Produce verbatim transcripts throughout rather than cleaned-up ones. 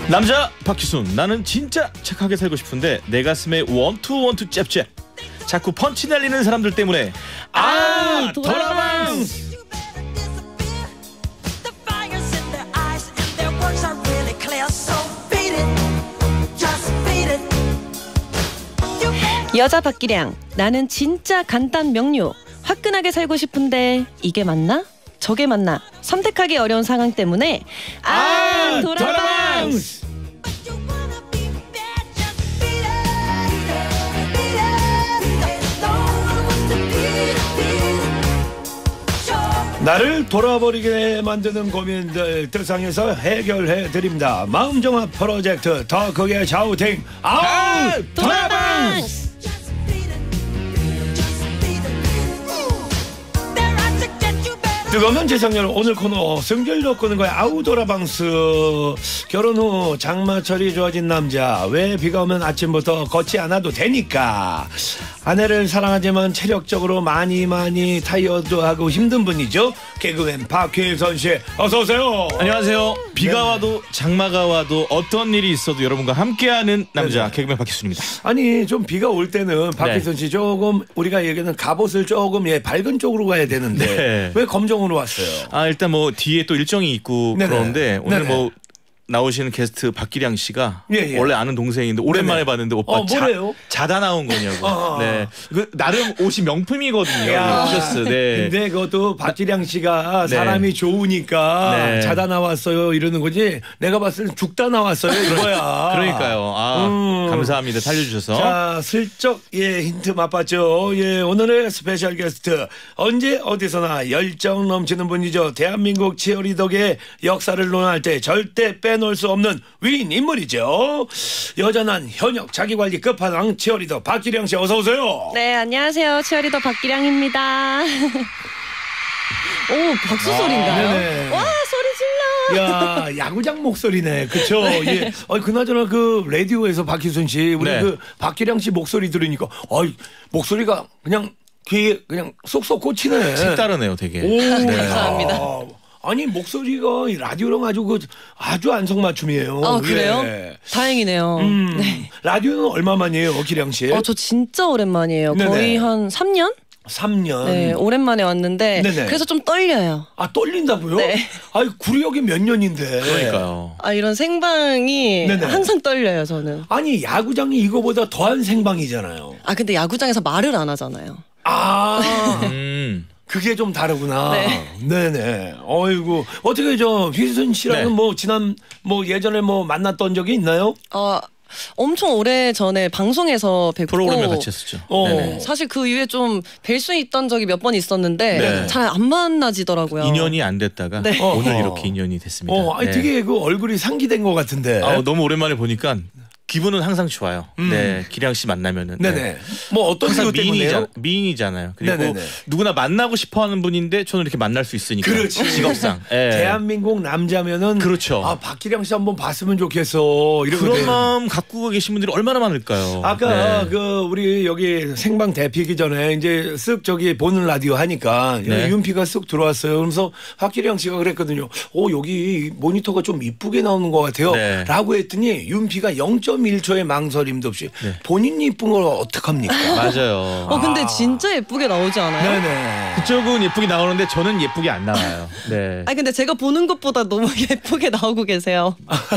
남자 박희순, 나는 진짜 착하게 살고 싶은데 내 가슴에 원투 원투 잽잽 자꾸 펀치 날리는 사람들 때문에 아 도라망. 여자 박기량, 나는 진짜 간단 명료 화끈하게 살고 싶은데 이게 맞나? 저게 맞나? 선택하기 어려운 상황 때문에 아 도라망. 나를 돌아버리게 만드는 고민들 들상에서 해결해 드립니다. 마음정화 프로젝트 더 크게 샤우팅 아우 도라방. 뜨거운 재성열 오늘 코너 승결도 끄는 거야. 아우 도라방스. 결혼 후 장마철이 좋아진 남자, 왜 비가 오면 아침부터 걷지 않아도 되니까. 아내를 사랑하지만 체력적으로 많이 많이 타이어드하고 힘든 분이죠. 개그맨 박희선 씨, 어서 오세요. 안녕하세요. 비가 네네. 와도 장마가 와도 어떤 일이 있어도 여러분과 함께하는 남자 네네. 개그맨 박희순입니다. 아니 좀 비가 올 때는 박희선 네. 씨 조금 우리가 얘기하는 갑옷을 조금 예 밝은 쪽으로 가야 되는데 네. 왜 검정으로 왔어요? 아 일단 뭐 뒤에 또 일정이 있고 네네. 그런데 오늘 네네. 뭐 나오시는 게스트 박기량 씨가 예, 예. 원래 아는 동생인데 오랜만에 네네. 봤는데 오빠 어, 뭐래요? 자, 자다 나온 거냐고. 어, 어. 네, 그 나름 옷이 명품이거든요. 야. 티셔츠. 네. 근데 그것도 박기량 씨가 네. 사람이 좋으니까 네. 자다 나왔어요 이러는 거지. 내가 봤을 때 죽다 나왔어요 이거야. 그러니까요. 아 음. 감사합니다. 살려주셔서. 자, 슬쩍 예 힌트 맛봤죠. 예, 오늘의 스페셜 게스트 언제 어디서나 열정 넘치는 분이죠. 대한민국 치어리더계의 역사를 논할 때 절대 빼놓을 수 없는 위인 인물이죠. 여전한 현역 자기관리 끝판왕 치어리더 박기량 씨, 어서 오세요. 네, 안녕하세요. 치어리더 박기량입니다. 오, 박수 소리인가요? 네네. 와, 소리 질러. 야, 야구장 목소리네. 그쵸? 예. 어, 그나저나 그 라디오에서 박희순 씨, 우리 네. 그 박기량 씨 목소리 들으니까, 어이, 목소리가 그냥 귀에 그냥 쏙쏙 꽂히네. 색다르네요, 되게. 오, 네. 감사합니다. 아니, 목소리가 이 라디오랑 아주 그 아주 안성맞춤이에요. 아, 그래요? 예. 다행이네요. 음, 네. 라디오는 얼마만이에요, 기량 씨? 어, 저 진짜 오랜만이에요. 네네. 거의 한 삼 년? 삼 년. 네, 오랜만에 왔는데 네네. 그래서 좀 떨려요. 아, 떨린다고요? 네. 아이, 구력이 몇 년인데. 그러니까요. 아, 이런 생방이 네네. 항상 떨려요, 저는. 아니, 야구장이 이거보다 더한 생방이잖아요. 아, 근데 야구장에서 말을 안 하잖아요. 아. 음. 그게 좀 다르구나. 네. 네네. 어이구. 어떻게 저 휘순 씨랑은 네. 뭐 지난 뭐 예전에 뭐 만났던 적이 있나요? 어, 엄청 오래 전에 방송에서 뵙고 프로그램에 같이 했었죠. 어. 네네. 사실 그 이후에 좀 뵐 수 있던 적이 몇 번 있었는데 네. 잘 안 만나지더라고요. 인연이 안 됐다가 네. 오늘 어허. 이렇게 인연이 됐습니다. 어, 아니 네. 되게 그 얼굴이 상기된 것 같은데. 아, 너무 오랜만에 보니까 기분은 항상 좋아요. 음. 네, 기량 씨 만나면은. 네네. 네. 뭐 어떤 항상 이유 때문에요? 미인이잖아, 미인이잖아요. 그리고 네네네. 누구나 만나고 싶어하는 분인데 저는 이렇게 만날 수 있으니까. 그렇지. 직업상. 예. 대한민국 남자면은 그렇죠. 아, 박기량 씨 한번 봤으면 좋겠어. 이러거든. 그런 마음 갖고 계신 분들이 얼마나 많을까요? 아까 네. 그 우리 여기 생방 대피기 전에 이제 쓱 저기 보는 라디오 하니까 네. 윤피가 쓱 들어왔어요. 그러면서 박기량 씨가 그랬거든요. 오, 여기 모니터가 좀 이쁘게 나오는 것 같아요. 네. 라고 했더니 윤피가 영 점 일 초의 망설임도 없이 네. 본인이 이쁜 걸 어떡합니까? 맞아요. 어, 근데 진짜 예쁘게 나오지 않아요? 네네. 그쪽은 예쁘게 나오는데 저는 예쁘게 안 나와요. 네. 아니 근데 제가 보는 것보다 너무 예쁘게 나오고 계세요.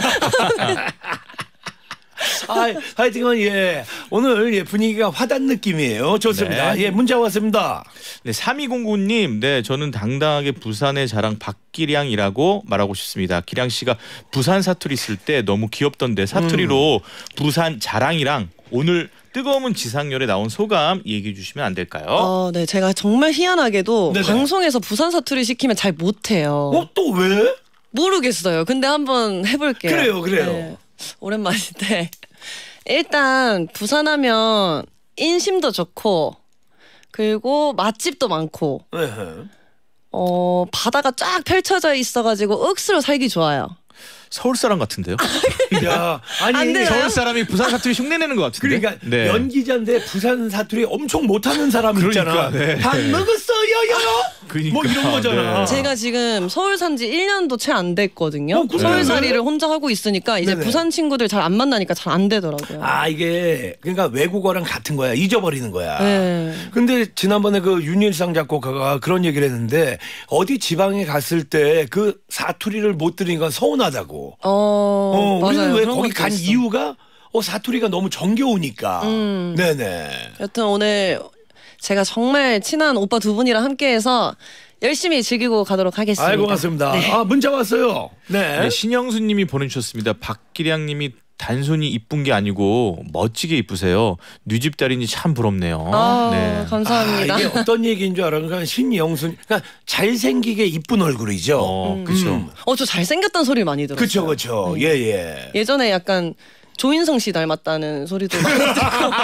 아, 하여튼 예 오늘 예 분위기가 화단 느낌이에요. 좋습니다. 네. 예 문자 왔습니다. 네, 삼이공구 님, 네, 저는 당당하게 부산의 자랑 박기량이라고 말하고 싶습니다. 기량 씨가 부산 사투리 쓸 때 너무 귀엽던데 사투리로 음. 부산 자랑이랑 오늘 뜨거운 지상렬에 나온 소감 얘기해 주시면 안 될까요? 어, 네, 제가 정말 희한하게도 네네. 방송에서 부산 사투리 시키면 잘 못해요. 어 또 왜? 모르겠어요. 근데 한번 해볼게요. 그래요, 그래요. 네, 오랜만인데 일단 부산하면 인심도 좋고 그리고 맛집도 많고 에헤. 어 바다가 쫙 펼쳐져 있어가지고 억수로 살기 좋아요. 서울 사람 같은데요? 야, 안 아니 되나요? 서울 사람이 부산 사투리 흉내내는 것 같은데. 그러니까 네. 연기자인데 부산 사투리 엄청 못하는 사람 있잖아. 그러니까, 네. 밥 먹었어요, 그러니까, 뭐 이런 거잖아. 네. 제가 지금 서울 산 지 일 년도 채 안 됐거든요. 어, 그래요? 서울살이를 혼자 하고 있으니까 이제 네네. 부산 친구들 잘 안 만나니까 잘 안 되더라고요. 아 이게 그러니까 외국어랑 같은 거야. 잊어버리는 거야. 네. 근데 지난번에 그 윤일상 작곡가가 그런 얘기를 했는데 어디 지방에 갔을 때 그 사투리를 못 들으니까 서운하다고. 어, 어, 맞아요. 우리는 왜 그런 거기 것도 간 있어. 이유가 어 사투리가 너무 정겨우니까. 음. 네네. 여튼 오늘 제가 정말 친한 오빠 두 분이랑 함께해서 열심히 즐기고 가도록 하겠습니다. 아이고 고맙습니다. 아 문자 왔어요. 네. 네, 신영수님이 보내주셨습니다. 박기량님이 단순히 이쁜 게 아니고 멋지게 이쁘세요. 뉴집 딸이니 참 부럽네요. 아, 네. 감사합니다. 아, 이게 어떤 얘기인 줄 알아? 그러니까 신영순, 그러니까 잘생기게 이쁜 얼굴이죠. 어, 그렇죠. 음. 어, 저 잘생겼다는 소리 많이 들었어요. 그렇죠, 그렇죠. 예, 예. 예전에 약간 조인성 씨 닮았다는 소리도 많이 듣고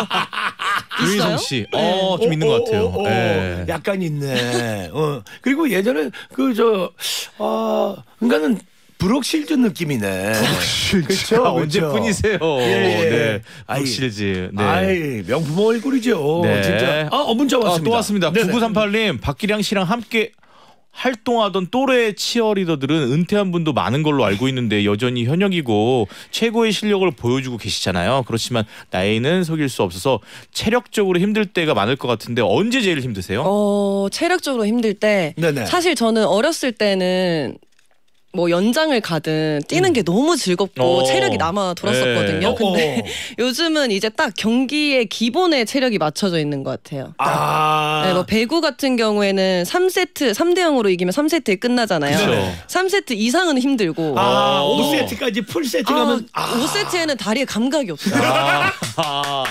유인성 있어요? 씨, 어, 좀 있는 것 같아요. 오, 오, 오, 네. 약간 있네. 어. 그리고 예전에 그 저, 아, 그러니까는 브룩실즈 느낌이네. 그렇죠. 언제뿐이세요. 예, 예. 네. 아이, 브룩실즈. 네. 아이, 명품 얼굴이죠. 네. 진짜. 아, 어, 문자 왔습니다. 아, 또 왔습니다. 네네. 구구삼팔님, 박기량 씨랑 함께 활동하던 또래 치어리더들은 은퇴한 분도 많은 걸로 알고 있는데 여전히 현역이고 최고의 실력을 보여주고 계시잖아요. 그렇지만 나이는 속일 수 없어서 체력적으로 힘들 때가 많을 것 같은데 언제 제일 힘드세요? 어, 체력적으로 힘들 때 네네. 사실 저는 어렸을 때는 뭐 연장을 가든 뛰는 게 너무 즐겁고 어. 체력이 남아 돌았었거든요. 네. 근데 어, 어. 요즘은 이제 딱 경기의 기본에 체력이 맞춰져 있는 것 같아요. 아. 네, 뭐 배구 같은 경우에는 삼 세트 삼 대 영으로 이기면 삼 세트에 끝나잖아요. 그렇죠. 삼 세트 이상은 힘들고 아, 어. 오 세트까지 풀 세트 아, 가면 아. 오 세트에는 다리에 감각이 없어요. 아, 아,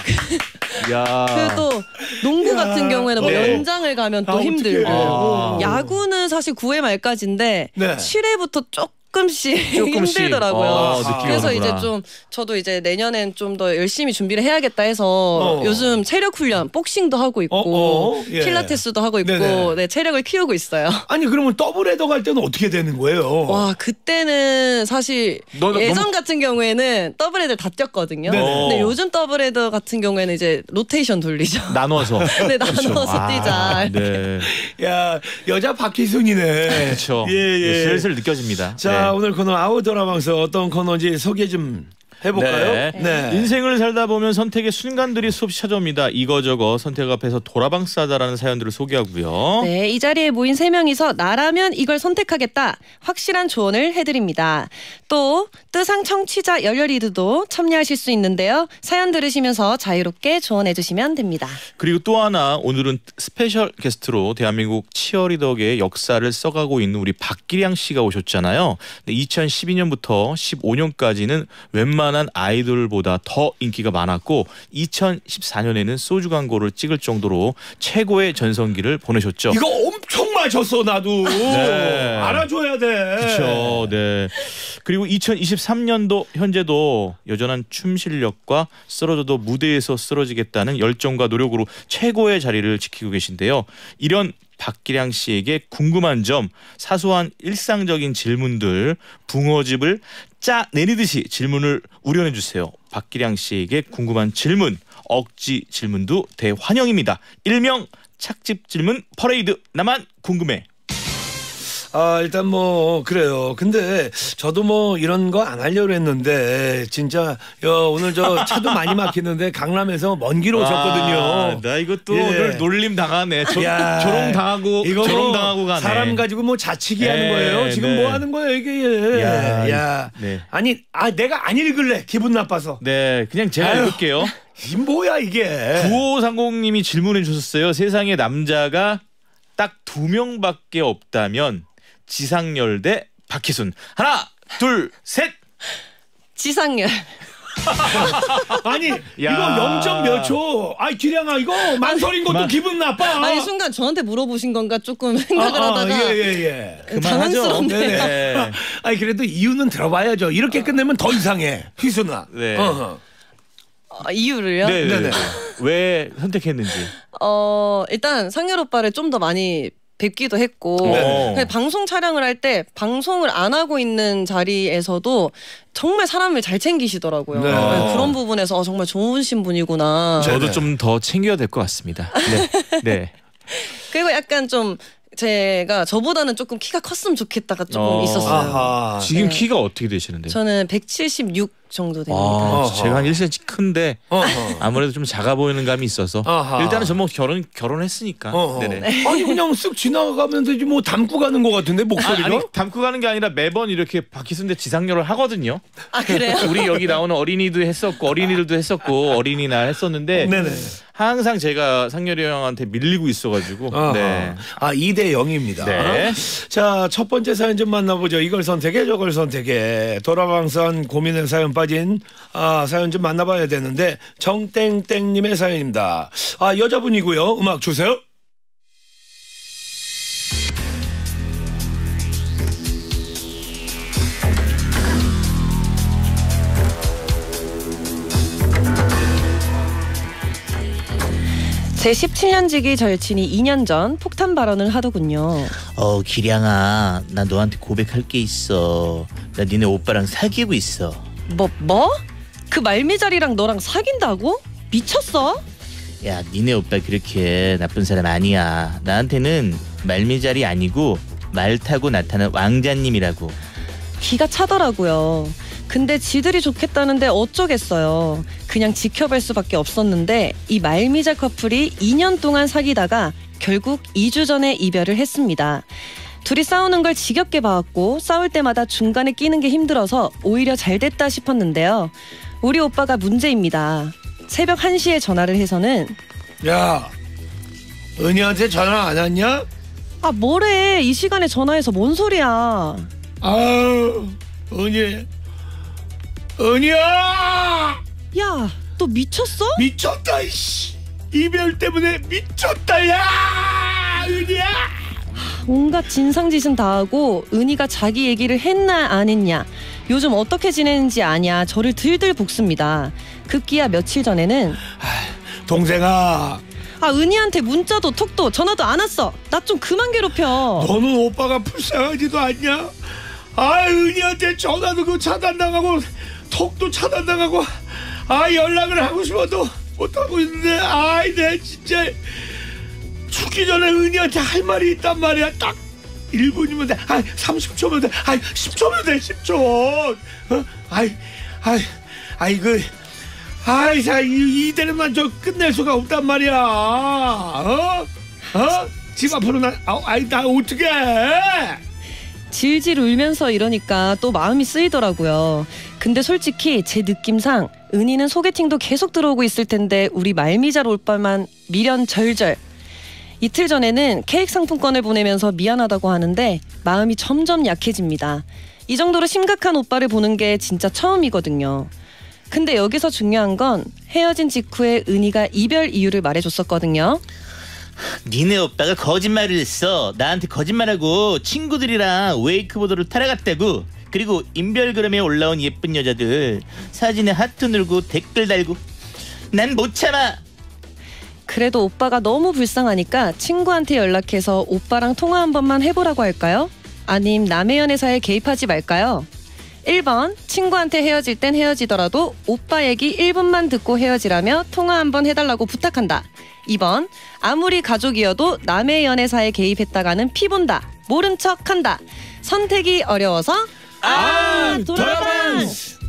야. 그래도 농구 야. 같은 경우에는 뭐 네. 연장을 가면 또 아, 힘들고 아. 야구는 사실 구 회 말까지인데 네. 칠 회부터 조금씩, 조금씩. 힘들더라고요. 아, 느낌이 그래서 오는구나. 이제 좀 저도 이제 내년엔 좀 더 열심히 준비를 해야겠다 해서 어. 요즘 체력 훈련, 복싱도 하고 있고 어, 어, 예. 필라테스도 하고 있고 네네. 네, 체력을 키우고 있어요. 아니 그러면 더블 헤더 갈 때는 어떻게 되는 거예요? 와 그때는 사실 너- 너- 예전 너무- 같은 경우에는 더블헤더 다 뛰었거든요. 네네. 근데 요즘 더블헤더 같은 경우에는 이제 로테이션 돌리죠. 나눠서. 네 나눠서 뛰자. 아, 네. 야 여자 박희순이네. 그렇죠. 예, 예. 슬슬 느껴집니다. 자 네. 오늘 코너 아웃도어방스 어떤 코너인지 소개 좀 해볼까요? 네. 인생을 살다 보면 선택의 순간들이 수없이 찾아옵니다. 이거저거 선택 앞에서 돌아방싸다라는 사연들을 소개하고요. 네, 이 자리에 모인 세 명이서 나라면 이걸 선택하겠다 확실한 조언을 해드립니다. 또 뜨상 청취자 열렬히드도 참여하실 수 있는데요. 사연 들으시면서 자유롭게 조언해주시면 됩니다. 그리고 또 하나 오늘은 스페셜 게스트로 대한민국 치어리더계의 역사를 써가고 있는 우리 박기량 씨가 오셨잖아요. 근데 이천십이 년부터 십오 년까지는 웬만한 아이돌보다 더 인기가 많았고 이천십사 년에는 소주 광고를 찍을 정도로 최고의 전성기를 보내셨죠. 이거 엄청 마셨어 나도. 네. 알아줘야 돼. 그렇죠. 네. 그리고 이천이십삼 년도 현재도 여전한 춤 실력과 쓰러져도 무대에서 쓰러지겠다는 열정과 노력으로 최고의 자리를 지키고 계신데요. 이런 박기량 씨에게 궁금한 점, 사소한 일상적인 질문들, 붕어집을 짜 내리듯이 질문을 우려내 주세요. 박기량 씨에게 궁금한 질문, 억지 질문도 대환영입니다. 일명 착집 질문 퍼레이드. 나만 궁금해. 아 일단 뭐 그래요. 근데 저도 뭐 이런 거 안 하려고 했는데 진짜 야, 오늘 저 차도 많이 막히는데 강남에서 먼 길 오셨거든요. 아, 나 이것도 예. 오늘 놀림 당하네. 조, 야, 조롱 당하고 이거 조롱 뭐 당하고 가네. 사람 가지고 뭐 자치기 네, 하는 거예요. 지금 네. 뭐 하는 거예요 이게? 야, 야, 네. 아니 아 내가 안 읽을래 기분 나빠서. 네, 그냥 제가 아유. 읽을게요. 이 뭐야 이게? 구오삼공님이 질문해 주셨어요. 세상에 남자가 딱 두 명밖에 없다면 지상열 대 박희순. 하나, 둘, 셋. 지상열. 아니 야. 이거 영 점 몇 초. 아이 기량아 이거 망설인 것도 그만. 기분 나빠. 아니 순간 저한테 물어보신 건가 조금 생각을 아, 아, 하다가 예, 예, 예. 그만하죠. 당황스럽네요. 네. 아니 그래도 이유는 들어봐야죠. 이렇게 끝내면 더 이상해. 희순아. 네. 어허. 어, 이유를요? 네, 네, 네네. 네. 왜 선택했는지. 어 일단 상열 오빠를 좀 더 많이 뵙기도 했고 네. 방송 촬영을 할 때 방송을 안 하고 있는 자리에서도 정말 사람을 잘 챙기시더라고요. 네. 네, 그런 부분에서 어, 정말 좋으신 분이구나. 저도 좀 더 챙겨야 될 것 같습니다. 네. 네. 그리고 약간 좀 제가 저보다는 조금 키가 컸으면 좋겠다가 조금 어. 있었어요. 아하. 지금 네. 키가 어떻게 되시는데요? 저는 백칠십육 정도 됩니다. 아, 어허. 제가 한 일 센티미터 큰데 어허. 아무래도 좀 작아 보이는 감이 있어서 아하. 일단은 저 뭐 결혼 결혼했으니까. 어허. 네네. 아니 그냥 쓱 지나가면 되지 뭐 담고 가는 것 같은데 아, 목소리가. 아니 담고 가는 게 아니라 매번 이렇게 박희순대 지상렬을 하거든요. 아 그래요? 우리 여기 나오는 어린이도 했었고 어린이들도 했었고 어린이날 했었는데 네네. 항상 제가 상렬이 형한테 밀리고 있어가지고. 아하. 네. 아 이 대 영입니다. 네. 자, 첫 번째 사연 좀 만나보죠. 이걸 선택해 저걸 선택해. 돌아방산 고민의 사연 빠진 아, 사연 좀 만나봐야 되는데 정땡땡님의 사연입니다. 아, 여자분이고요. 음악 주세요. 제 십칠 년 지기 절친이 이 년 전 폭탄 발언을 하더군요. 어 기량아 나 너한테 고백할 게 있어. 나 니네 오빠랑 사귀고 있어. 뭐 뭐? 그 말미잘이랑 너랑 사귄다고? 미쳤어? 야 니네 오빠 그렇게 나쁜 사람 아니야. 나한테는 말미잘이 아니고 말 타고 나타난 왕자님이라고. 기가 차더라고요. 근데 지들이 좋겠다는데 어쩌겠어요. 그냥 지켜볼 수밖에 없었는데 이 말미잘 커플이 이 년 동안 사귀다가 결국 이 주 전에 이별을 했습니다. 둘이 싸우는 걸 지겹게 봐왔고 싸울 때마다 중간에 끼는 게 힘들어서 오히려 잘 됐다 싶었는데요. 우리 오빠가 문제입니다. 새벽 한 시에 전화를 해서는 야, 은희한테 전화 안 왔냐? 아 뭐래 이 시간에 전화해서 뭔 소리야. 아우, 은희. 은희야! 야 너 미쳤어? 미쳤다, 이씨. 이별 때문에 미쳤다, 야! 은희야! 온갖 진상짓은 다 하고 은희가 자기 얘기를 했나 안 했냐 요즘 어떻게 지내는지 아냐 저를 들들 볶습니다. 급기야 며칠 전에는 동생아, 아 은희한테 문자도 톡도 전화도 안 왔어. 나 좀 그만 괴롭혀. 너는 오빠가 불쌍하지도 않냐? 아, 은희한테 전화도 그 차단당하고 톡도 차단당하고 아, 연락을 하고 싶어도 못하고 있는데 아이 내 진짜 죽기 전에 은희한테 할 말이 있단 말이야. 딱 일 분이면 돼. 아이 삼십 초면 돼. 아이 십 초면 돼. 십 초. 어? 아이 아이 아이 그 아이 자 이, 이대로만 저 끝낼 수가 없단 말이야. 어? 어? 집 앞으로 나 아, 아이 나 어떻게 해? 질질 울면서 이러니까 또 마음이 쓰이더라고요. 근데 솔직히 제 느낌상 은희는 소개팅도 계속 들어오고 있을 텐데 우리 말미잘 오빠만 미련 절절. 이틀 전에는 케이크 상품권을 보내면서 미안하다고 하는데 마음이 점점 약해집니다. 이 정도로 심각한 오빠를 보는 게 진짜 처음이거든요. 근데 여기서 중요한 건 헤어진 직후에 은희가 이별 이유를 말해줬었거든요. 니네 오빠가 거짓말을 했어. 나한테 거짓말하고 친구들이랑 웨이크보드를 타러 갔다고. 그리고 인별그램에 올라온 예쁜 여자들 사진에 하트 누르고 댓글 달고. 난 못 참아. 그래도 오빠가 너무 불쌍하니까 친구한테 연락해서 오빠랑 통화 한 번만 해보라고 할까요? 아님 남의 연애사에 개입하지 말까요? 일 번 친구한테 헤어질 땐 헤어지더라도 오빠 얘기 일 분만 듣고 헤어지라며 통화 한 번 해달라고 부탁한다. 이 번 아무리 가족이어도 남의 연애사에 개입했다가는 피본다. 모른 척한다. 선택이 어려워서 아 돌아방.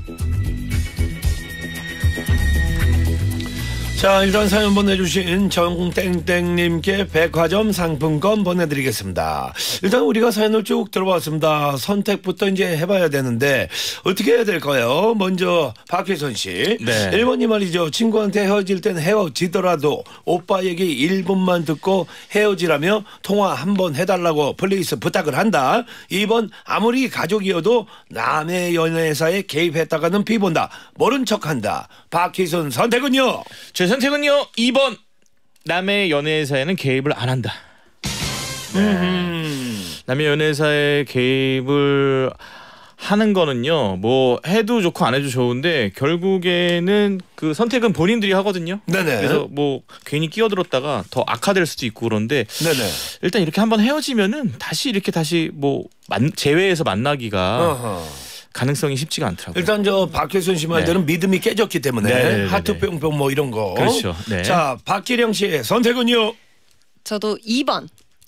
자, 일단 사연 보내주신 정땡땡님께 백화점 상품권 보내드리겠습니다. 일단 우리가 사연을 쭉 들어봤습니다. 선택부터 이제 해봐야 되는데 어떻게 해야 될까요? 먼저 박혜선 씨. 네. 일 번이 말이죠. 친구한테 헤어질 땐 헤어지더라도 오빠 얘기 일 분만 듣고 헤어지라며 통화 한 번 해달라고 플리즈 부탁을 한다. 이 번 아무리 가족이어도 남의 연애사에 개입했다가는 피본다. 모른 척한다. 박혜선 선택은요? 제 선택은요 이 번 남의 연애사에는 개입을 안 한다. 네. 음. 남의 연애사에 개입을 하는 거는요. 뭐 해도 좋고 안 해도 좋은데 결국에는 그 선택은 본인들이 하거든요. 네네. 그래서 뭐 괜히 끼어들었다가 더 악화될 수도 있고 그런데 네네. 일단 이렇게 한번 헤어지면은 다시 이렇게 다시 뭐 만, 재회해서 만나기가 어허. 가능성이 쉽지가 않더라고요. 일단 저 박혜선 씨 말대로 네. 믿음이 깨졌기 때문에 네네네네. 하트 뿅뿅 뭐 이런 거. 그렇죠. 네. 자, 박기량 씨의 선택은요? 저도 이 번.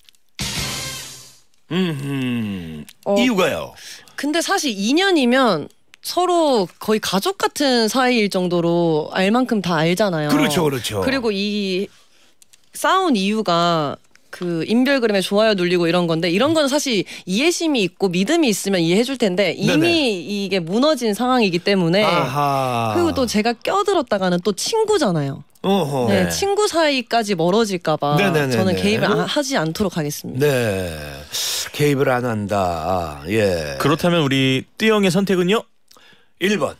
음, 어, 이유가요? 근데 사실 이 년이면 서로 거의 가족 같은 사이일 정도로 알 만큼 다 알잖아요. 그렇죠, 그렇죠. 그리고 이 싸운 이유가 그 인별그램에 좋아요 눌리고 이런 건데 이런 건 사실 이해심이 있고 믿음이 있으면 이해해줄 텐데 이미 네네. 이게 무너진 상황이기 때문에 아하. 그리고 또 제가 껴들었다가는 또 친구잖아요. 어허. 네, 네. 친구 사이까지 멀어질까봐 네네네네. 저는 개입을 안- 하지 않도록 하겠습니다. 네. 개입을 안 한다. 예. 그렇다면 우리 띠영의 선택은요? 일 번.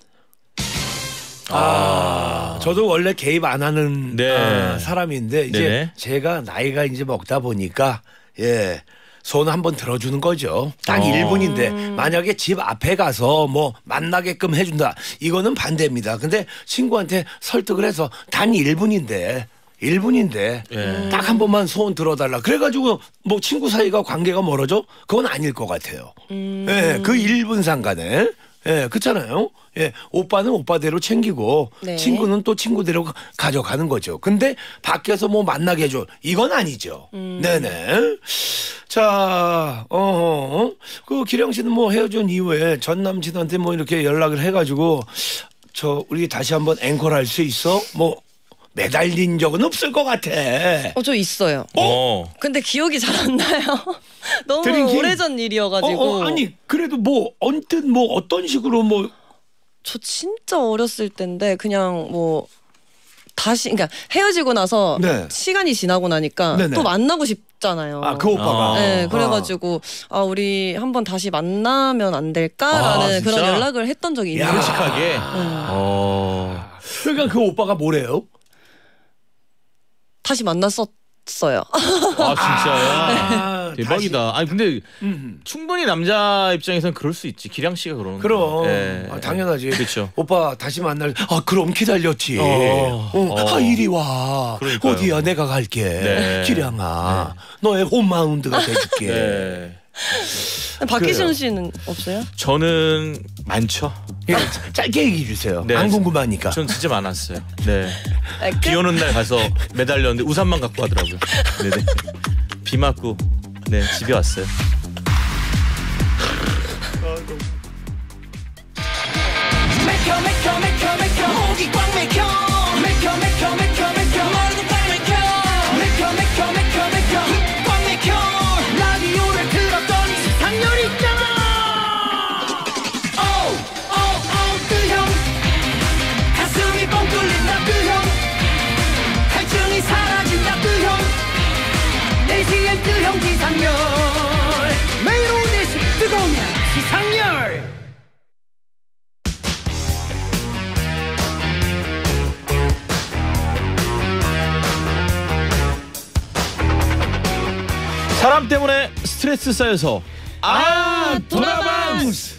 아, 저도 원래 개입 안 하는 네. 아, 사람인데 이제 네네. 제가 나이가 이제 먹다 보니까 예. 손 한번 들어주는 거죠. 딱 어. 일 분인데 만약에 집 앞에 가서 뭐 만나게끔 해준다. 이거는 반대입니다. 근데 친구한테 설득을 해서 단 일 분인데 일 분인데 예. 딱 한 번만 소원 들어달라. 그래가지고 뭐 친구 사이가 관계가 멀어져? 그건 아닐 것 같아요. 예, 그 일 분 상간에. 예, 그렇잖아요. 예, 오빠는 오빠대로 챙기고 네. 친구는 또 친구대로 가- 가져가는 거죠. 근데 밖에서 뭐 만나게 해줘. 이건 아니죠. 네네. 자, 어, 그 기령 씨는 뭐 헤어진 이후에 전 남친한테 뭐 이렇게 연락을 해가지고 저 우리 다시 한번 앵콜 할 수 있어? 뭐 매달린 적은 없을 것 같아. 어, 저 있어요. 어. 근데 기억이 잘 안 나요. 너무 드링킹? 오래전 일이어가지고. 어, 어, 아니 그래도 뭐 언뜻 뭐 어떤 식으로 뭐 저 진짜 어렸을 때인데 그냥 뭐 다시 그러니까 헤어지고 나서 네. 시간이 지나고 나니까 네네. 또 만나고 싶잖아요. 아, 그 오빠가. 아. 네, 아. 그래가지고 아 우리 한번 다시 만나면 안 될까라는 아, 진짜? 그런 연락을 했던 적이 있는 야. 거죠. 솔직하게. 어. 그러니까 그 오빠가 뭐래요? 다시 만났었어요. 아 진짜요? 아, 대박이다. 아니 근데 음. 충분히 남자 입장에서는 그럴 수 있지. 기량 씨가 그러는. 거. 그럼 예. 아, 당연하지. 그렇죠. 오빠 다시 만날. 아 그럼 기다렸지. 어. 어. 어. 아 이리 와. 그러니까요. 어디야 내가 갈게. 네. 기량아 너의 홈마운드가 돼줄게. 네. 박희순 씨는 없어요? 저는 많죠. 예, 짧게 얘기해 주세요. 네. 안 궁금하니까. 전 진짜 많았어요. 네. 아, 끝? 비 오는 날 가서 매달렸는데 우산만 갖고 가더라고요. 네네. 비 맞고 네 집에 왔어요. 맥혀 맥혀 맥혀 맥혀 목이 꽉 맥혀 맥혀 맥혀 맥혀 맥혀 머리도 꽉 맥혀 맥혀 맥혀 맥혀 맥혀 꽉 맥혀 라디오를 들었더니 세상열이 있잖아 오오오 뜨형 가슴이 뻥 뚫린다 뜨형 갈증이 사라진다 뜨형 내시엔 뜨형 기상열 매일 오후 네 시 뜨거운 날 기상열 사람 때문에 스트레스 쌓여서 아 도라방스.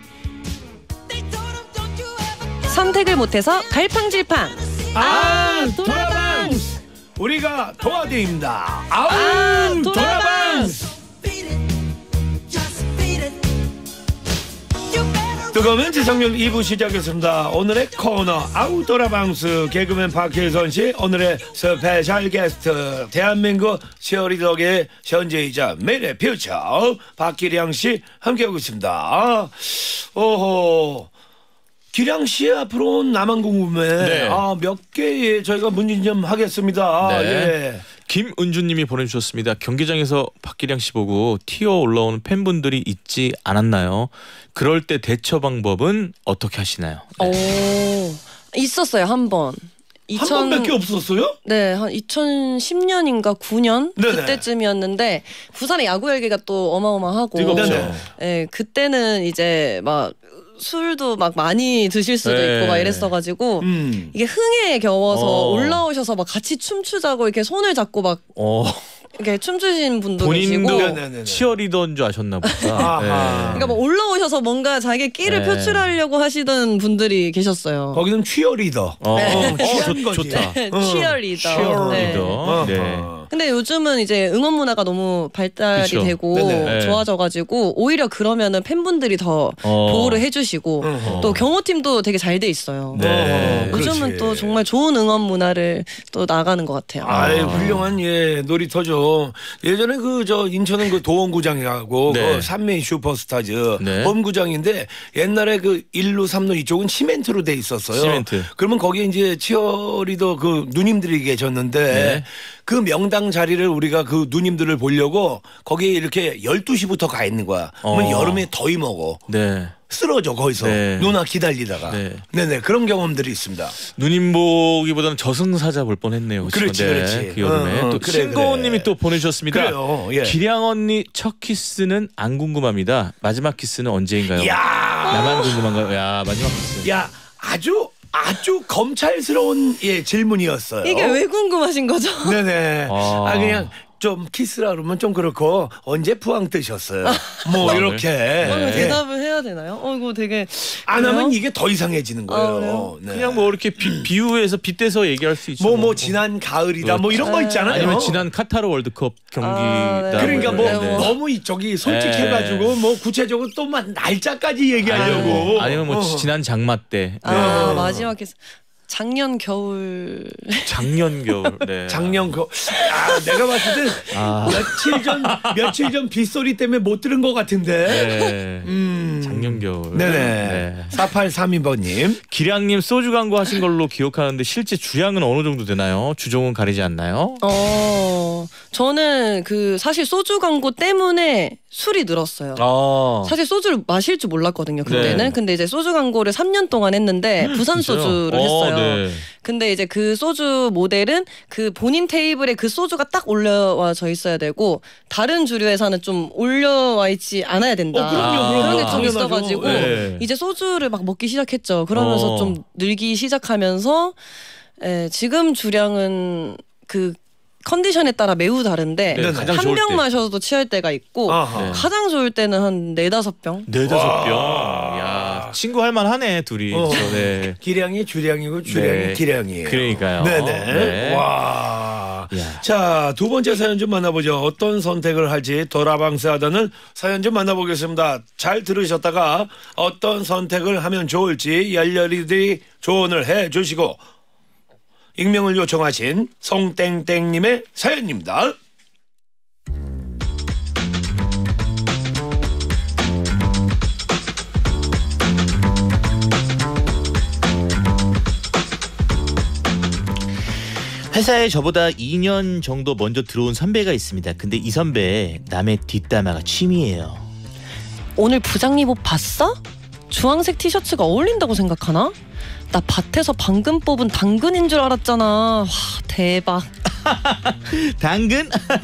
선택을 못해서 갈팡질팡. 아 도라방스. 우리가 도와드립니다. 아, 아우 도라방스. 도라방스. 뜨거운 지성률 이 부 시작했습니다. 오늘의 코너 아우토라방스 개그맨 박혜선 씨, 오늘의 스페셜 게스트 대한민국 치어리더계 현재이자 미래 퓨처 박기량 씨 함께하고 있습니다. 오호. 기량 씨 앞으로 나만 궁금해. 네. 아, 몇 개 저희가 문진 좀 하겠습니다. 네. 예. 김은주님이 보내주셨습니다. 경기장에서 박기량 씨 보고 튀어 올라오는 팬분들이 있지 않았나요? 그럴 때 대처 방법은 어떻게 하시나요? 네. 오 있었어요 한 번. 한 번밖에 없었어요? 네, 한 이천십 년인가 구 년 네네. 그때쯤이었는데 부산의 야구 열기가 또 어마어마하고, 뜨겁죠. 네네. 네, 그때는 이제 막 술도 막 많이 드실 수도 네. 있고 막 이랬어가지고 음. 이게 흥에 겨워서 어. 올라오셔서 막 같이 춤추자고 이렇게 손을 잡고 막 어. 이렇게 춤추신 분도 본인도 계시고. 네네네. 치어리더인 줄 아셨나 보다. 아하. 네. 그러니까 뭐 올라오셔서 뭔가 자기 끼를 네. 표출하려고 하시던 분들이 계셨어요. 거기는 취어리더. 어, 네. 어, 취한 좋, 거지. 좋다. 어. 치어리더. 치어리더. 네. 네. 어허. 근데 요즘은 이제 응원 문화가 너무 발달이 그쵸. 되고 네네. 좋아져가지고 오히려 그러면은 팬분들이 더 어. 보호를 해주시고 어허. 또 경호팀도 되게 잘 돼 있어요. 네. 어, 요즘은 그렇지. 또 정말 좋은 응원 문화를 또 나가는 것 같아요. 아이 훌륭한 예 놀이터죠. 예전에 그 저 인천은 그 도원구장이라고 네. 그 삼메이 슈퍼스타즈 네. 홈구장인데 옛날에 그 일 루, 삼 루 이쪽은 시멘트로 돼 있었어요. 시멘트. 그러면 거기에 이제 치어리더 그 누님들이 계셨는데 네. 그 명당 자리를 우리가 그 누님들을 보려고 거기에 이렇게 열두 시부터 가 있는 거야. 그러면 어. 여름에 더위 먹어. 네. 쓰러져 거기서 네. 누나 기다리다가. 네. 네네 그런 경험들이 있습니다. 누님 보기보다는 저승사자 볼 뻔했네요. 그쵸? 그렇지, 네, 그렇지. 그 여름에 어, 어, 또 그래, 신고은님이 그래. 또 보내주셨습니다. 그래요. 예. 기량 언니 첫 키스는 안 궁금합니다. 마지막 키스는 언제인가요? 야. 나만 궁금한가요? 야 마지막 키스. 야 아주 아주 검찰스러운 예 질문이었어요. 이게 왜 궁금하신 거죠? 네네. 아. 아, 그냥 좀 키스라 그러면 좀 그렇고 언제 부항 뜨셨어요? 뭐 이렇게 어, 예. 대답을 해야 되나요? 어 이거 되게 안 하면 그래요? 이게 더 이상해지는 아, 거예요. 그래요? 네. 그냥 뭐 이렇게 비, 비유해서 빗대서 얘기할 수 있죠. 뭐, 뭐, 지난 가을이다, 뭐 이런 거 있잖아요. 아니면 지난 카타르 월드컵 경기다. 아, 네. 그러니까 뭐, 네, 뭐. 너무 이- 저기 솔직해가지고 뭐 구체적으로 또 막 날짜까지 얘기하려고. 아니면 뭐 어. 지난 장마 때. 아 네. 마지막 키스 작년 겨울 작년 겨울. 네. 작년 그, 아, 내가 봤을 때 아. 며칠 전, 며칠 전 빗소리 때문에 못 들은 것 같은데. 네. 음. 작년 겨울. 네네. 네. 사팔삼이 번님. 기량님 소주 광고 하신 걸로 기억하는데 실제 주량은 어느 정도 되나요? 주종은 가리지 않나요? 어 저는 그 사실 소주 광고 때문에 술이 늘었어요. 아. 사실 소주를 마실 줄 몰랐거든요 그때는. 네. 근데 이제 소주 광고를 삼 년 동안 했는데 부산 진짜요? 소주를 어, 했어요. 네. 근데 이제 그 소주 모델은 그 본인 테이블에 그 소주가 딱 올라와져 있어야 되고 다른 주류에서는 좀 올려와 있지 않아야 된다. 어, 그럼요, 그럼요. 그런 게 좀 당연하죠. 있어가지고 네. 이제 소주를 막 먹기 시작했죠. 그러면서 어. 좀 늘기 시작하면서 에, 지금 주량은 그 컨디션에 따라 매우 다른데 네, 가장 한 좋을 병 때. 마셔도 취할 때가 있고 아하. 네. 가장 좋을 때는 한 네다섯 병. 네다섯 병. 야 친구 할 만하네 둘이. 어. 그쵸? 네. 기량이 주량이고 주량이 네. 기량이에요. 그러니까요. 네네. 네. 와. 야. 자, 두 번째 사연 좀 만나보죠. 어떤 선택을 할지 도라방스 하다는 사연 좀 만나보겠습니다. 잘 들으셨다가 어떤 선택을 하면 좋을지 열렬히들이 조언을 해 주시고 익명을 요청하신 송땡땡님의 사연입니다. 회사에 저보다 이 년 정도 먼저 들어온 선배가 있습니다. 근데 이 선배 남의 뒷담화가 취미예요. 오늘 부장님 옷 봤어? 주황색 티셔츠가 어울린다고 생각하나? 나 밭에서 방금 뽑은 당근인 줄 알았잖아. 와 대박. 당근?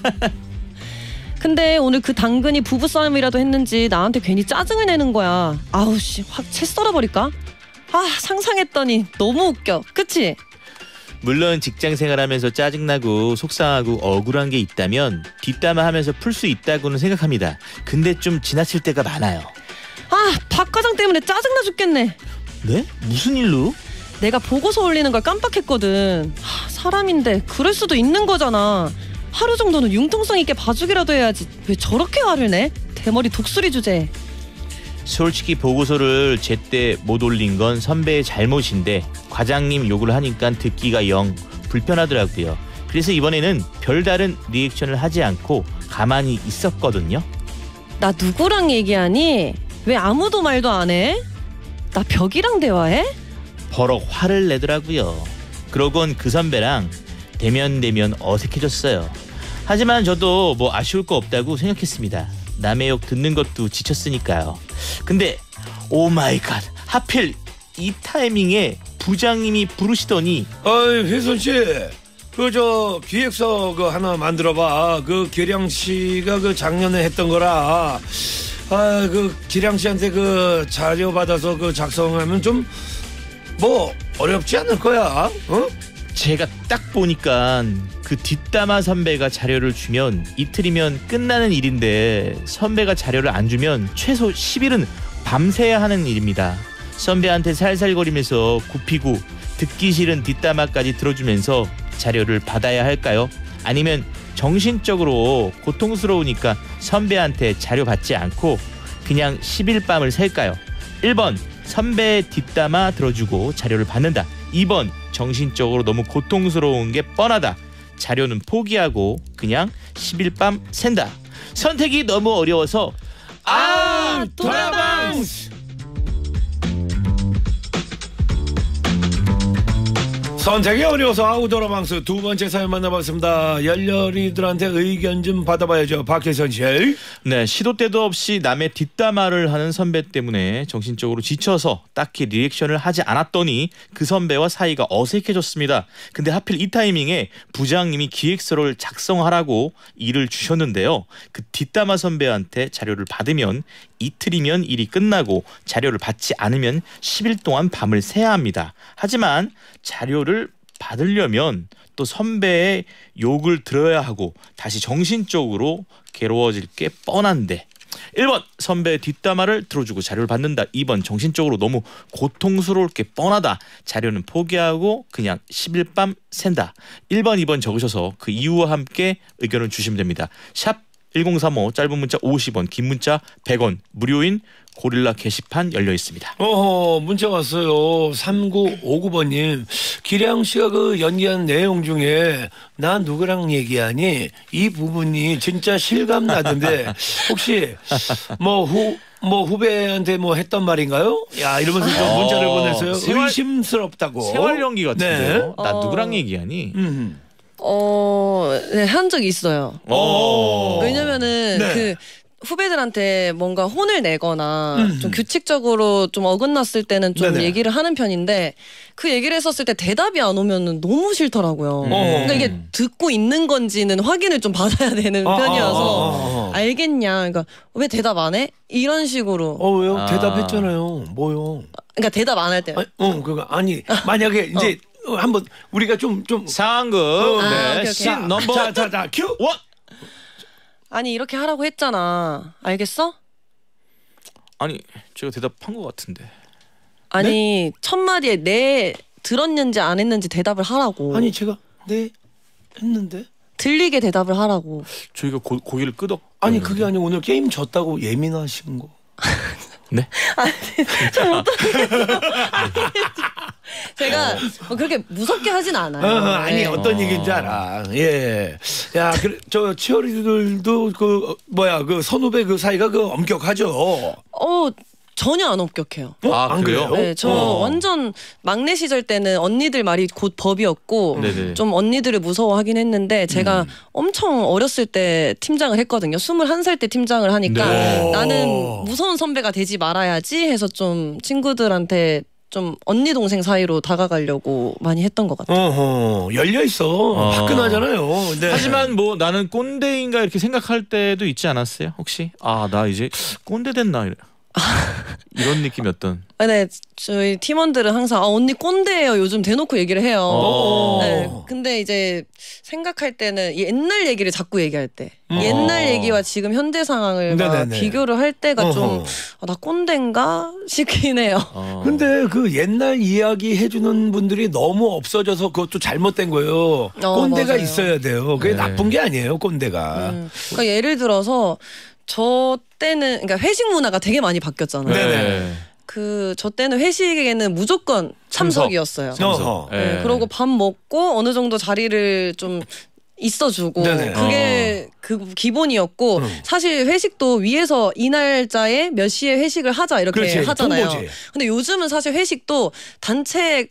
근데 오늘 그 당근이 부부싸움이라도 했는지 나한테 괜히 짜증을 내는 거야. 아우 씨 확 채 썰어버릴까? 아 상상했더니 너무 웃겨. 그치? 물론 직장 생활하면서 짜증나고 속상하고 억울한 게 있다면 뒷담화하면서 풀 수 있다고는 생각합니다. 근데 좀 지나칠 때가 많아요. 아 박 과장 때문에 짜증나 죽겠네. 네? 무슨 일로? 내가 보고서 올리는 걸 깜빡했거든. 하, 사람인데 그럴 수도 있는 거잖아. 하루 정도는 융통성 있게 봐주기라도 해야지. 왜 저렇게 화를 내? 대머리 독수리 주제. 솔직히 보고서를 제때 못 올린 건 선배의 잘못인데 과장님 욕을 하니까 듣기가 영 불편하더라고요. 그래서 이번에는 별다른 리액션을 하지 않고 가만히 있었거든요. 나 누구랑 얘기하니? 왜 아무도 말도 안 해? 나 벽이랑 대화해? 버럭 화를 내더라고요. 그러곤 그 선배랑 대면대면 어색해졌어요. 하지만 저도 뭐 아쉬울 거 없다고 생각했습니다. 남의 욕 듣는 것도 지쳤으니까요. 근데 오 마이 갓, 하필 이 타이밍에 부장님이 부르시더니 어이 휘순 씨, 그 저 기획서 그 하나 만들어봐. 그 기량 씨가 그 작년에 했던 거라. 아 그 기량 씨한테 그 자료 받아서 그 작성하면 좀 뭐 어렵지 않을 거야. 어? 제가 딱 보니까 그 뒷담화 선배가 자료를 주면 이틀이면 끝나는 일인데 선배가 자료를 안 주면 최소 십 일은 밤새야 하는 일입니다. 선배한테 살살거리면서 굽히고 듣기 싫은 뒷담화까지 들어주면서 자료를 받아야 할까요? 아니면 정신적으로 고통스러우니까 선배한테 자료 받지 않고 그냥 십 일 밤을 샐까요? 일 번 선배의 뒷담화 들어주고 자료를 받는다. 이 번 정신적으로 너무 고통스러운 게 뻔하다. 자료는 포기하고 그냥 십 일 밤 샌다. 선택이 너무 어려워서 아 도라방스. 선택이 어려워서 아우도라방스 두 번째 사연 만나봤습니다. 열렬히들한테 의견 좀 받아봐야죠. 박혜선 씨. 네, 시도 때도 없이 남의 뒷담화를 하는 선배 때문에 정신적으로 지쳐서 딱히 리액션을 하지 않았더니 그 선배와 사이가 어색해졌습니다. 근데 하필 이 타이밍에 부장님이 기획서를 작성하라고 일을 주셨는데요. 그 뒷담화 선배한테 자료를 받으면 이틀이면 일이 끝나고 자료를 받지 않으면 십 일 동안 밤을 새야 합니다. 하지만 자료를 받으려면 또 선배의 욕을 들어야 하고 다시 정신적으로 괴로워질 게 뻔한데 일 번 선배의 뒷담화를 들어주고 자료를 받는다. 이 번 정신적으로 너무 고통스러울 게 뻔하다. 자료는 포기하고 그냥 십 일 밤 샌다. 일 번, 이 번 적으셔서 그 이유와 함께 의견을 주시면 됩니다. 샵 일공삼오 짧은 문자 오십 원 긴 문자 백 원 무료인 고릴라 게시판 열려 있습니다. 어허 문자 왔어요. 삼구오구 번님 기량 씨가 그 연기한 내용 중에 나 누구랑 얘기하니 이 부분이 진짜 실감 나던데 혹시 뭐 후 뭐 후배한테 뭐 했던 말인가요? 야 이러면서 좀 문자를 보냈어요. 세월- 의심스럽다고. 세월 연기 같은데요. 네. 나 어. 누구랑 얘기하니? 음. 어, 네, 한 적 있어요. 어. 왜냐면은 네. 그 후배들한테 뭔가 혼을 내거나 음. 좀 규칙적으로 좀 어긋났을 때는 좀 네네. 얘기를 하는 편인데 그 얘기를 했었을 때 대답이 안 오면은 너무 싫더라고요. 어. 그러니까 이게 듣고 있는 건지는 확인을 좀 받아야 되는 아, 편이어서 아, 아, 아. 알겠냐, 그러니까 왜 대답 안 해? 이런 식으로. 어 왜요? 아. 대답했잖아요. 뭐요? 그러니까 대답 안 할 때. 아니, 어 그거 아니 만약에 이제 어, 한번 우리가 좀좀 상황극 아, 네. 오케이, 오케이. 신 넘버 자자자 큐. 원. 아니 이렇게 하라고 했잖아. 알겠어? 아니 제가 대답한 것 같은데. 아니 첫 마디에 네 들었는지 안 했는지 대답을 하라고. 아니 제가 네 했는데. 들리게 대답을 하라고. 저희가 고, 고기를 끄덕. 아니 그게 아니고 오늘 게임 졌다고 예민하신 거. 네. 제가 뭐 그렇게 무섭게 하진 않아요. 어, 아니 네. 어떤 얘기인지 알아. 예. 야, 그래, 저 치어리들도 그 어, 뭐야 그 선후배 그 사이가 그 엄격하죠. 어 전혀 안 엄격해요. 어? 아, 안 그래요? 그래요? 네, 저 어. 완전 막내 시절 때는 언니들 말이 곧 법이었고 네네. 좀 언니들을 무서워하긴 했는데 제가 음. 엄청 어렸을 때 팀장을 했거든요. 스물한 살 때 팀장을 하니까 네. 나는 무서운 선배가 되지 말아야지 해서 좀 친구들한테 좀 언니 동생 사이로 다가가려고 많이 했던 것 같아요. 어허 열려 있어. 어. 화끈하잖아요. 네. 하지만 뭐 나는 꼰대인가 이렇게 생각할 때도 있지 않았어요? 혹시 아 나 이제 꼰대 됐나 이래. 이런 느낌이었던. 아, 네, 저희 팀원들은 항상 아, 언니 꼰대예요. 요즘 대놓고 얘기를 해요. 어. 네, 근데 이제 생각할 때는 옛날 얘기를 자꾸 얘기할 때 음. 옛날 얘기와 지금 현재 상황을 막 네네네. 비교를 할 때가 좀 어허. 아, 나 꼰대인가 싶긴 해요. 어. 근데 그 옛날 이야기 해주는 분들이 너무 없어져서 그것도 잘못된 거예요. 꼰대가 맞아요. 있어야 돼요. 그게 네. 나쁜 게 아니에요. 꼰대가. 음, 그러니까 예를 들어서 저 때는 그러니까 회식 문화가 되게 많이 바뀌었잖아요. 네네. 그 저 때는 회식에는 무조건 참석이었어요. 어허. 예. 네, 그러고 밥 먹고 어느 정도 자리를 좀 있어주고 네네. 그게 그 기본이었고 음. 사실 회식도 위에서 이 날짜에 몇 시에 회식을 하자 이렇게 그렇지, 하잖아요. 통보지. 근데 요즘은 사실 회식도 단체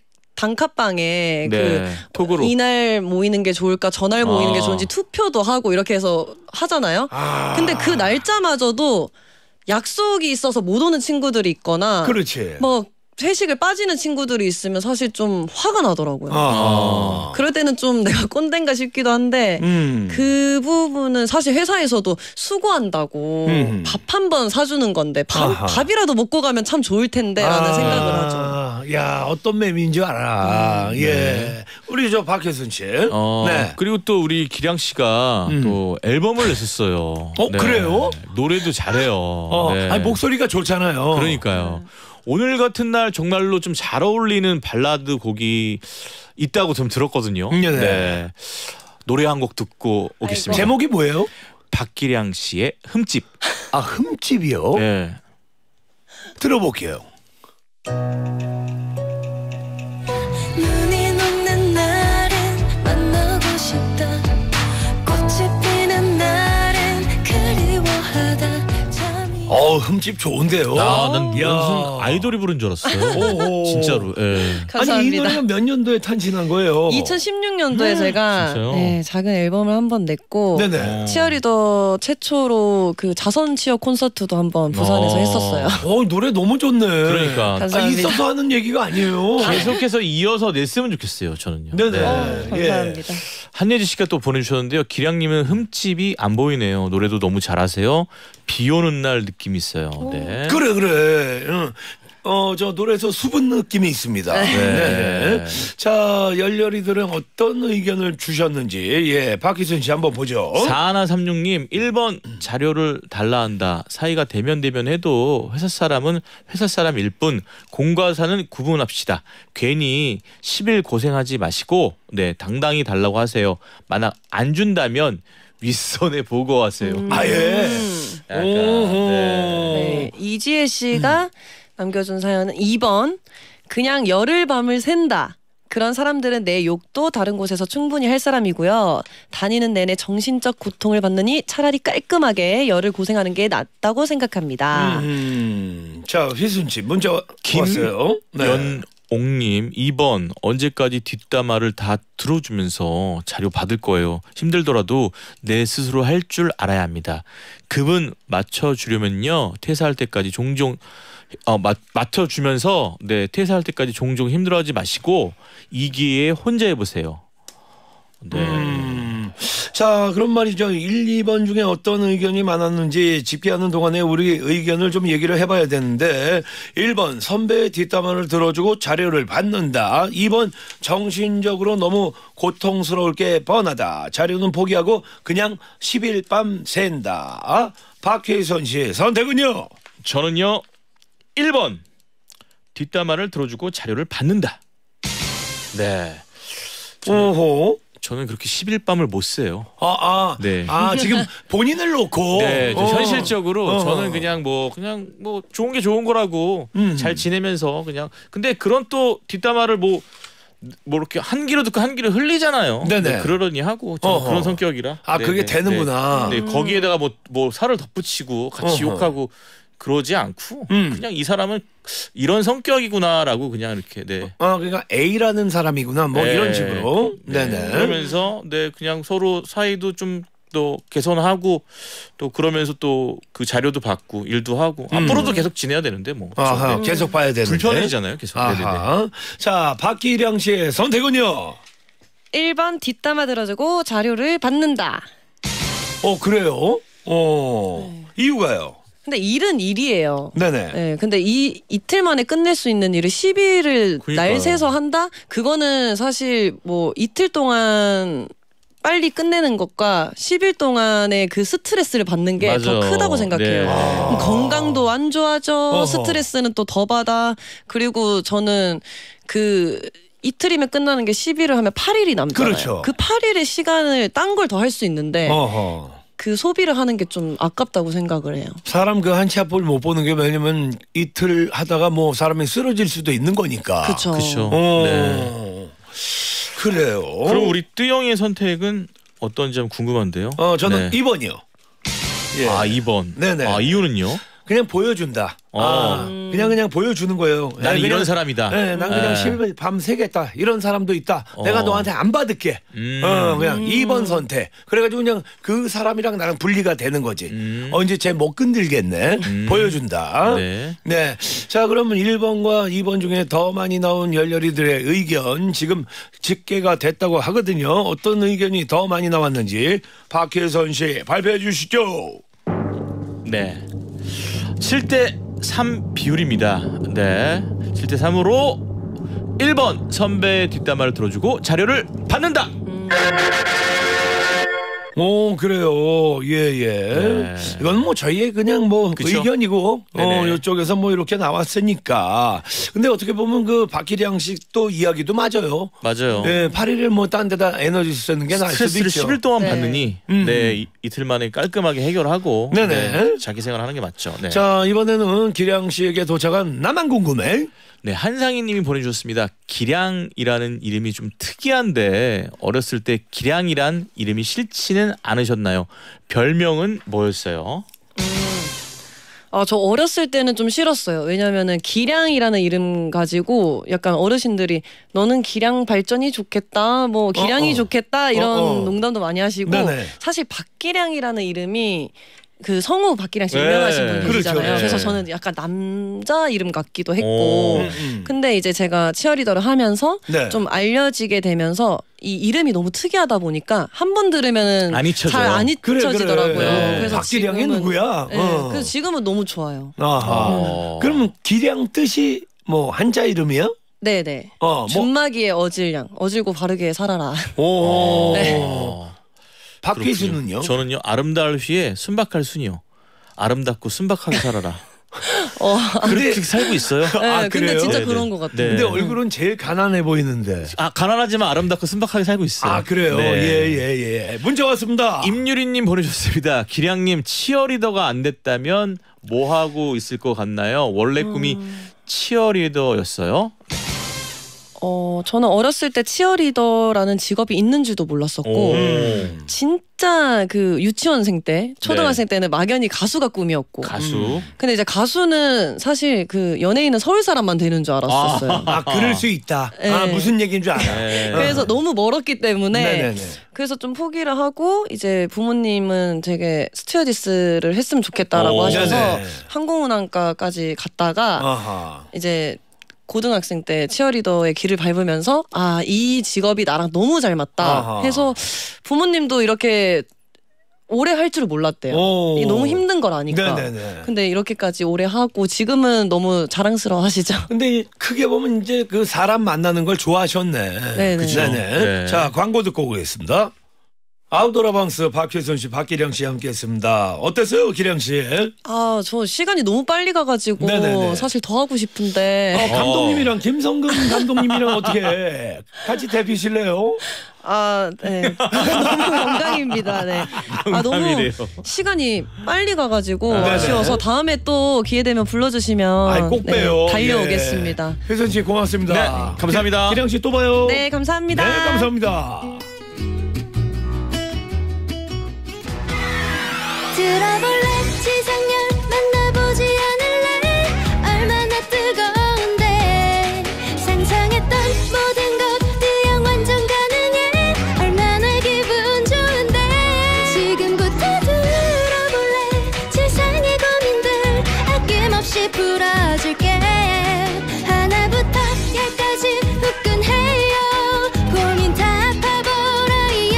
단카방에 네. 그 톡으로. 이날 모이는 게 좋을까 저날 모이는 게 아. 좋은지 투표도 하고 이렇게 해서 하잖아요. 아. 근데 그 날짜마저도 약속이 있어서 못 오는 친구들이 있거나 그렇지. 뭐 회식을 빠지는 친구들이 있으면 사실 좀 화가 나더라고요. 아. 그럴 때는 좀 내가 꼰대인가 싶기도 한데 음. 그 부분은 사실 회사에서도 수고한다고 음. 밥 한 번 사주는 건데 밥, 아하. 밥이라도 먹고 가면 참 좋을 텐데라는 아, 생각을 하죠. 야 어떤 맴인 줄 알아. 음. 예. 우리 저 박혜순 씨. 어, 네. 그리고 또 우리 기량 씨가 음. 또 앨범을 냈었어요. 어, 그래요? 노래도 잘해요. 어, 네. 아니 목소리가 좋잖아요. 그러니까요. 오늘 같은 날 정말로 좀 잘 어울리는 발라드 곡이 있다고 좀 들었거든요. 네. 네. 노래 한 곡 듣고 오겠습니다. 제목이 뭐예요? 박기량 씨의 흠집. 아, 흠집이요? 네. 들어볼게요. 눈이 녹는 날엔 만나고 싶다. 꽃이 피는 날엔 그리워하다. 잠이 어, 흠집 좋은데요. 아, 난 이야. 무슨 아이돌이 부른 줄 알았어요. 오호. 진짜로. 예. 감사합니다. 아니 이 노래가 몇 년도에 탄신한 거예요? 이천십육 년도에 제가 진짜요? 네, 작은 앨범을 한번 냈고 네네. 치어리더 최초로 그 자선 치어 콘서트도 한번 부산에서 어. 했었어요. 어, 노래 너무 좋네. 그러니까 아, 감사합니다. 있어서 하는 얘기가 아니에요. 계속해서 이어서 냈으면 좋겠어요. 저는요. 네네. 어, 예. 감사합니다. 한예지 씨가 또 보내주셨는데요. 기량님은 흠집이 안 보이네요. 노래도 너무 잘하세요. 비 오는 날 느낌 있어요. 네. 그래 그래. 응. 어, 저 노래에서 수분 느낌이 있습니다. 네. 자, 열렬히들은 어떤 의견을 주셨는지 예, 박희순 씨 한번 보죠. 사하나삼육 님 일 번 자료를 달라 한다. 사이가 대면대면 해도 회사 사람은 회사 사람일 뿐 공과 사는 구분합시다. 괜히 십 일 고생하지 마시고 네 당당히 달라고 하세요. 만약 안 준다면 윗선에 보고하세요. 아 예. 약간, 오호. 네, 이지혜 씨가 남겨준 사연은 이 번 그냥 열흘 밤을 샌다. 그런 사람들은 내 욕도 다른 곳에서 충분히 할 사람이고요. 다니는 내내 정신적 고통을 받느니 차라리 깔끔하게 열흘 고생하는 게 낫다고 생각합니다. 음, 자, 휘순 씨 문자 김- 왔어요. 연옥님 이 번 언제까지 뒷담화를 다 들어주면서 자료 받을 거예요. 힘들더라도 내 스스로 할 줄 알아야 합니다. 급은 맞춰주려면요 퇴사할 때까지 종종 어, 맞, 맞춰주면서 네 퇴사할 때까지 종종 힘들어하지 마시고 이 기회에 혼자 해보세요. 네. 음, 자, 그럼 말이죠. 일, 이 번 중에 어떤 의견이 많았는지 집계하는 동안에 우리 의견을 좀 얘기를 해봐야 되는데 일 번 선배의 뒷담화를 들어주고 자료를 받는다. 이 번 정신적으로 너무 고통스러울 게 뻔하다. 자료는 포기하고 그냥 십 일 밤 샌다. 박혜선 씨 선택은요? 저는요 일 번 뒷담화를 들어주고 자료를 받는다. 네. 오호. 저는 그렇게 십 일 밤을 못 새요. 아, 아, 네. 아, 지금 본인을 놓고. 네, 저 어. 현실적으로 어. 저는 그냥 뭐 그냥 뭐 좋은 게 좋은 거라고 음. 잘 지내면서 그냥 근데 그런 또 뒷담화를 뭐 뭐 이렇게 한 귀로 듣고 한 귀로 흘리잖아요. 네네. 네, 그러려니 하고 저는 어허. 그런 성격이라. 아, 네, 그게 네, 되는구나. 네, 네, 거기에다가 뭐 뭐 살을 덧붙이고 같이 어허. 욕하고 그러지 않고 음. 그냥 이 사람은 이런 성격이구나라고 그냥 이렇게 네. 아, 그러니까 A라는 사람이구나. 뭐 네. 이런 식으로. 네. 네네. 그러면서 네 그냥 서로 사이도 좀 또 개선하고 또 그러면서 또 그 자료도 받고 일도 하고 음. 앞으로도 계속 지내야 되는데 뭐 아하, 네. 계속 봐야 되는데. 불편해지잖아요 계속. 네네네. 아하. 자, 박기량 씨의 선택은요? 일 번 뒷담화 들어주고 자료를 받는다. 어, 그래요? 어. 네. 이유가요? 근데 일은 일이에요. 네네. 네, 근데 이 이틀 만에 끝낼 수 있는 일을 십 일을 그러니까요. 날 새서 한다? 그거는 사실 뭐 이틀 동안 빨리 끝내는 것과 십 일 동안의 그 스트레스를 받는 게 더 맞아요. 크다고 생각해요. 네. 아. 건강도 안 좋아져. 어허. 스트레스는 또 더 받아. 그리고 저는 그 이틀이면 끝나는 게 십 일을 하면 팔 일이 남잖아요. 그렇죠. 그 팔 일의 시간을 딴 걸 더 할 수 있는데 어허. 그 소비를 하는 게 좀 아깝다고 생각을 해요. 사람 그 한 치 앞을 못 보는 게 왜냐면 이틀 하다가 뭐 사람이 쓰러질 수도 있는 거니까. 그렇죠. 그렇죠. 어. 네. 그래요. 그럼 우리 뜨영의 선택은 어떤지 좀 궁금한데요. 어, 저는 네. 이 번이요. 예. 아 이 번. 네네. 아 이유는요? 그냥 보여준다. 어. 아, 그냥 그냥 보여주는 거예요. 나는 예, 이런 그냥- 사람이다. 네, 난 그냥 네. 십 일 밤 새겠다. 이런 사람도 있다. 어. 내가 너한테 안 받을게. 음. 어, 그냥 이 번 선택. 그래가지고 그냥 그 사람이랑 나랑 분리가 되는 거지. 음. 어, 이제 쟤 못 건들겠네. 음. 보여준다. 네. 네. 자, 그러면 일 번과 이 번 중에 더 많이 나온 열렬이들의 의견 지금 집계가 됐다고 하거든요. 어떤 의견이 더 많이 나왔는지 박혜선 씨 발표해 주시죠. 네. 칠 대 삼 비율입니다. 네. 칠 대 삼으로 일 번 선배의 뒷담화를 들어주고 자료를 받는다. 오 그래요. 예예. 네. 이건 뭐 저희의 그냥 뭐 그쵸? 의견이고 네네. 어 이쪽에서 뭐 이렇게 나왔으니까. 근데 어떻게 보면 그 박기량 씨 또 이야기도 맞아요. 맞아요. 네, 팔 일을 뭐 딴 데다 에너지 쓰는 게 나을 수도 스트레스를 있죠. 십 일 동안 네. 받느니 음. 네 이, 이틀 만에 깔끔하게 해결하고 네네. 네, 자기 생활하는 게 맞죠. 네. 자 이번에는 기량 씨에게 도착한 나만 궁금해. 네, 한상희님이 보내주셨습니다. 기량이라는 이름이 좀 특이한데 어렸을 때 기량이란 이름이 싫지는 않으셨나요? 별명은 뭐였어요? 아, 저 어렸을 때는 좀 싫었어요. 왜냐면은 기량이라는 이름 가지고 약간 어르신들이 너는 기량 발전이 좋겠다, 뭐 기량이 어, 어. 좋겠다 이런 어, 어. 농담도 많이 하시고 네네. 사실 박기량이라는 이름이 그 성우 박기량 씨 네. 유명하신 분 그렇죠. 계시잖아요. 네. 그래서 저는 약간 남자 이름 같기도 오. 했고 음, 음. 근데 이제 제가 치어리더를 하면서 네. 좀 알려지게 되면서 이 이름이 너무 특이하다 보니까 한 번 들으면은 안 잊혀져요. 잘 안 그래, 잊혀지더라고요. 그래. 네. 그래서 박기량이 지금은- 누구야? 네, 어. 그래서 지금은 너무 좋아요. 아하. 어. 그러면 기량 뜻이 뭐 한자 이름이야? 네네. 어, 뭐. 준마기의 어질량, 어질고 바르게 살아라. 오. 어. 박휘수는요? 저는요 아름다울 휘에 순박할 순이요. 아름답고 순박하게 살아라. 어, 그렇게 근데- 살고 있어요. 네, 아, 근데 그래요? 진짜 네네. 그런 것 같아요. 네. 근데 얼굴은 제일 가난해 보이는데. 아 가난하지만 아름답고 순박하게 살고 있어요. 아 그래요? 네. 예예예. 예. 문제 왔습니다. 임유리님 보내주셨습니다. 기량님 치어리더가 안 됐다면 뭐 하고 있을 것 같나요? 원래 꿈이 음. 치어리더였어요. 어, 저는 어렸을 때 치어리더라는 직업이 있는지도 몰랐었고 음. 진짜 그 유치원생 때, 초등학생 때는 막연히 가수가 꿈이었고. 가수. 근데 이제 가수는 사실 그 연예인은 서울 사람만 되는 줄 알았었어요. 아 그럴 수 있다. 네. 아 무슨 얘기인 줄 알아. 네. 그래서 너무 멀었기 때문에 네네네. 그래서 좀 포기를 하고 이제 부모님은 되게 스튜어디스를 했으면 좋겠다라고 오. 하셔서 네네. 항공운항과까지 갔다가 아하. 이제 고등학생 때 치어리더의 길을 밟으면서 아, 이 직업이 나랑 너무 잘 맞다 아하. 해서 부모님도 이렇게 오래 할 줄 몰랐대요. 오. 이게 너무 힘든 걸 아니까. 네네네. 근데 이렇게까지 오래 하고 지금은 너무 자랑스러워 하시죠. 근데 크게 보면 이제 그 사람 만나는 걸 좋아하셨네. 네네. 그쵸? 네네. 네. 자 광고 듣고 오겠습니다. 아웃도어방스 박효선 씨, 박기량 씨 함께했습니다. 어땠어요, 기량 씨? 아, 저 시간이 너무 빨리 가가지고 네네네. 사실 더 하고 싶은데 어, 감독님이랑 김성근 감독님이랑 어떻게 같이 대피실래요? 아, 네. 너무 영광입니다. 네. 아, 너무 영광이래요. 시간이 빨리 가가지고 네네. 아쉬워서 다음에 또 기회 되면 불러주시면 아이, 꼭 네, 빼요. 달려오겠습니다. 예. 효선 씨 고맙습니다. 네, 감사합니다. 기, 기량 씨 또 봐요. 네, 감사합니다. 네, 감사합니다. 들어볼래 지상렬 만나보지 않을래 얼마나 뜨거운데 상상했던 모든 것 이영 완전 가능해 얼마나 기분 좋은데 지금부터 들어볼래 세상의 고민들 아낌없이 풀어줄게 하나부터 열까지 후끈해요 고민 다 파보라요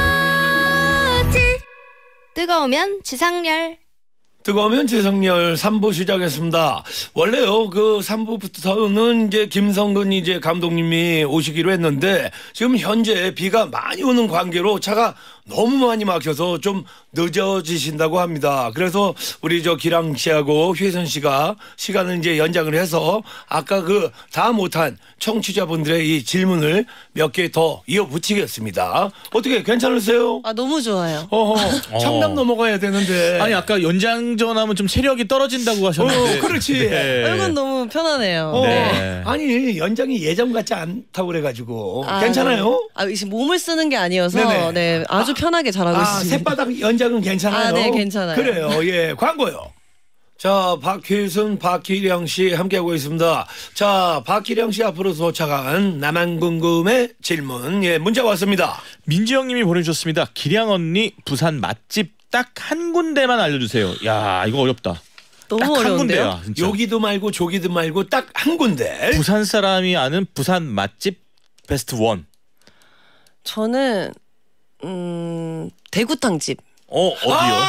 뜨거우면 지상렬 뜨거우면 지상렬 삼 부 시작했습니다. 원래요, 그 삼 부부터는 이제 김성근 이제 감독님이 오시기로 했는데 지금 현재 비가 많이 오는 관계로 차가 너무 많이 막혀서 좀 늦어지신다고 합니다. 그래서 우리 저 기랑 씨하고 휘선 씨가 시간을 이제 연장을 해서 아까 그 다 못한 청취자분들의 이 질문을 몇 개 더 이어붙이겠습니다. 어떻게 괜찮으세요? 아, 너무 좋아요. 어허, 청담 넘어가야 되는데. 아니 아까 연장전하면 좀 체력이 떨어진다고 하셨는데. 어, 그렇지. 네. 이건 너무 편하네요. 어, 네. 아니 연장이 예전 같지 않다고 그래가지고 아, 괜찮아요? 네. 아, 지금 몸을 쓰는 게 아니어서 네네. 네, 아주 편하게 잘하고 아 있습니다. 새바닥 연장은 괜찮아요? 아, 네, 괜찮아요. 그래요. 예, 광고요. 자, 박효순, 박기량 씨 함께하고 있습니다. 자, 박기량 씨 앞으로 도착한 나만 궁금의 질문. 예, 문자 왔습니다. 민지영님이 보내주셨습니다. 기량 언니 부산 맛집 딱 한 군데만 알려주세요. 야 이거 어렵다. 너무 딱 한 어려운데요? 군데야. 진짜. 여기도 말고 저기도 말고 딱 한 군데. 부산 사람이 아는 부산 맛집 베스트 원. 저는 음, 대구탕집. 어 어디요? 아,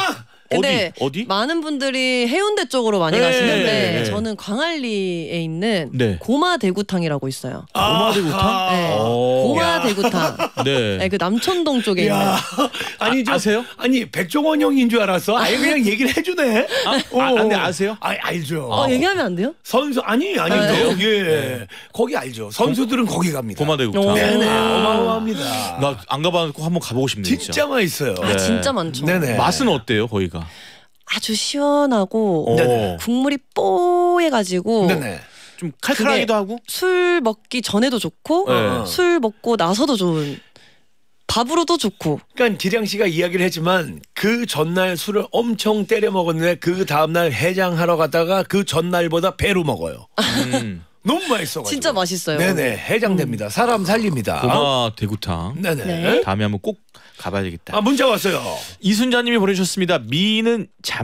근데 어디? 어디? 많은 분들이 해운대 쪽으로 많이 네. 가시는데 네. 저는 광안리에 있는 네. 고마대구탕이라고 있어요. 고마대구탕? 네. 오. 고마대구탕. 네. 네, 그 남천동 쪽에 있는. 야, 아니 저 아세요? 아니 백종원 형인 줄 알았어. 아예 그냥 얘기를 해주네. 아, 아, 근데 아세요? 아, 알죠. 어, 얘기하면 안 돼요? 선수 아니 아니죠. 예, 거기 알죠. 선수들은 거기 갑니다. 고마대구탕. 네네, 아. 어마어마합니다. 나 안 가봐서 한번 가보고 싶네요. 진짜, 진짜. 맛있어요. 아, 진짜 많죠. 네네. 맛은 어때요, 거기가? 아주 시원하고 어. 국물이 뽀해가지고 네네. 좀 칼칼하기도 하고. 술 먹기 전에도 좋고 네. 술 먹고 나서도 좋은, 밥으로도 좋고. 그러니까 기량 씨가 이야기를 했지만 그 전날 술을 엄청 때려 먹었는데 그 다음날 해장하러 갔다가 그 전날보다 배로 먹어요. 음. 너무 맛있어가지고. 진짜 맛있어요. 네네, 해장됩니다. 사람 살립니다. 고마대구탕. 네네. 네. 다음에 한번 꼭 가봐야 되겠다. 아, 문자 왔어요. 이순자님이 보내주셨습니다. 미는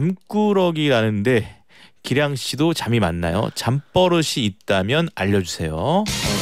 잠꾸러기라는데 기량 씨도 잠이 많나요? 잠버릇이 있다면 알려주세요.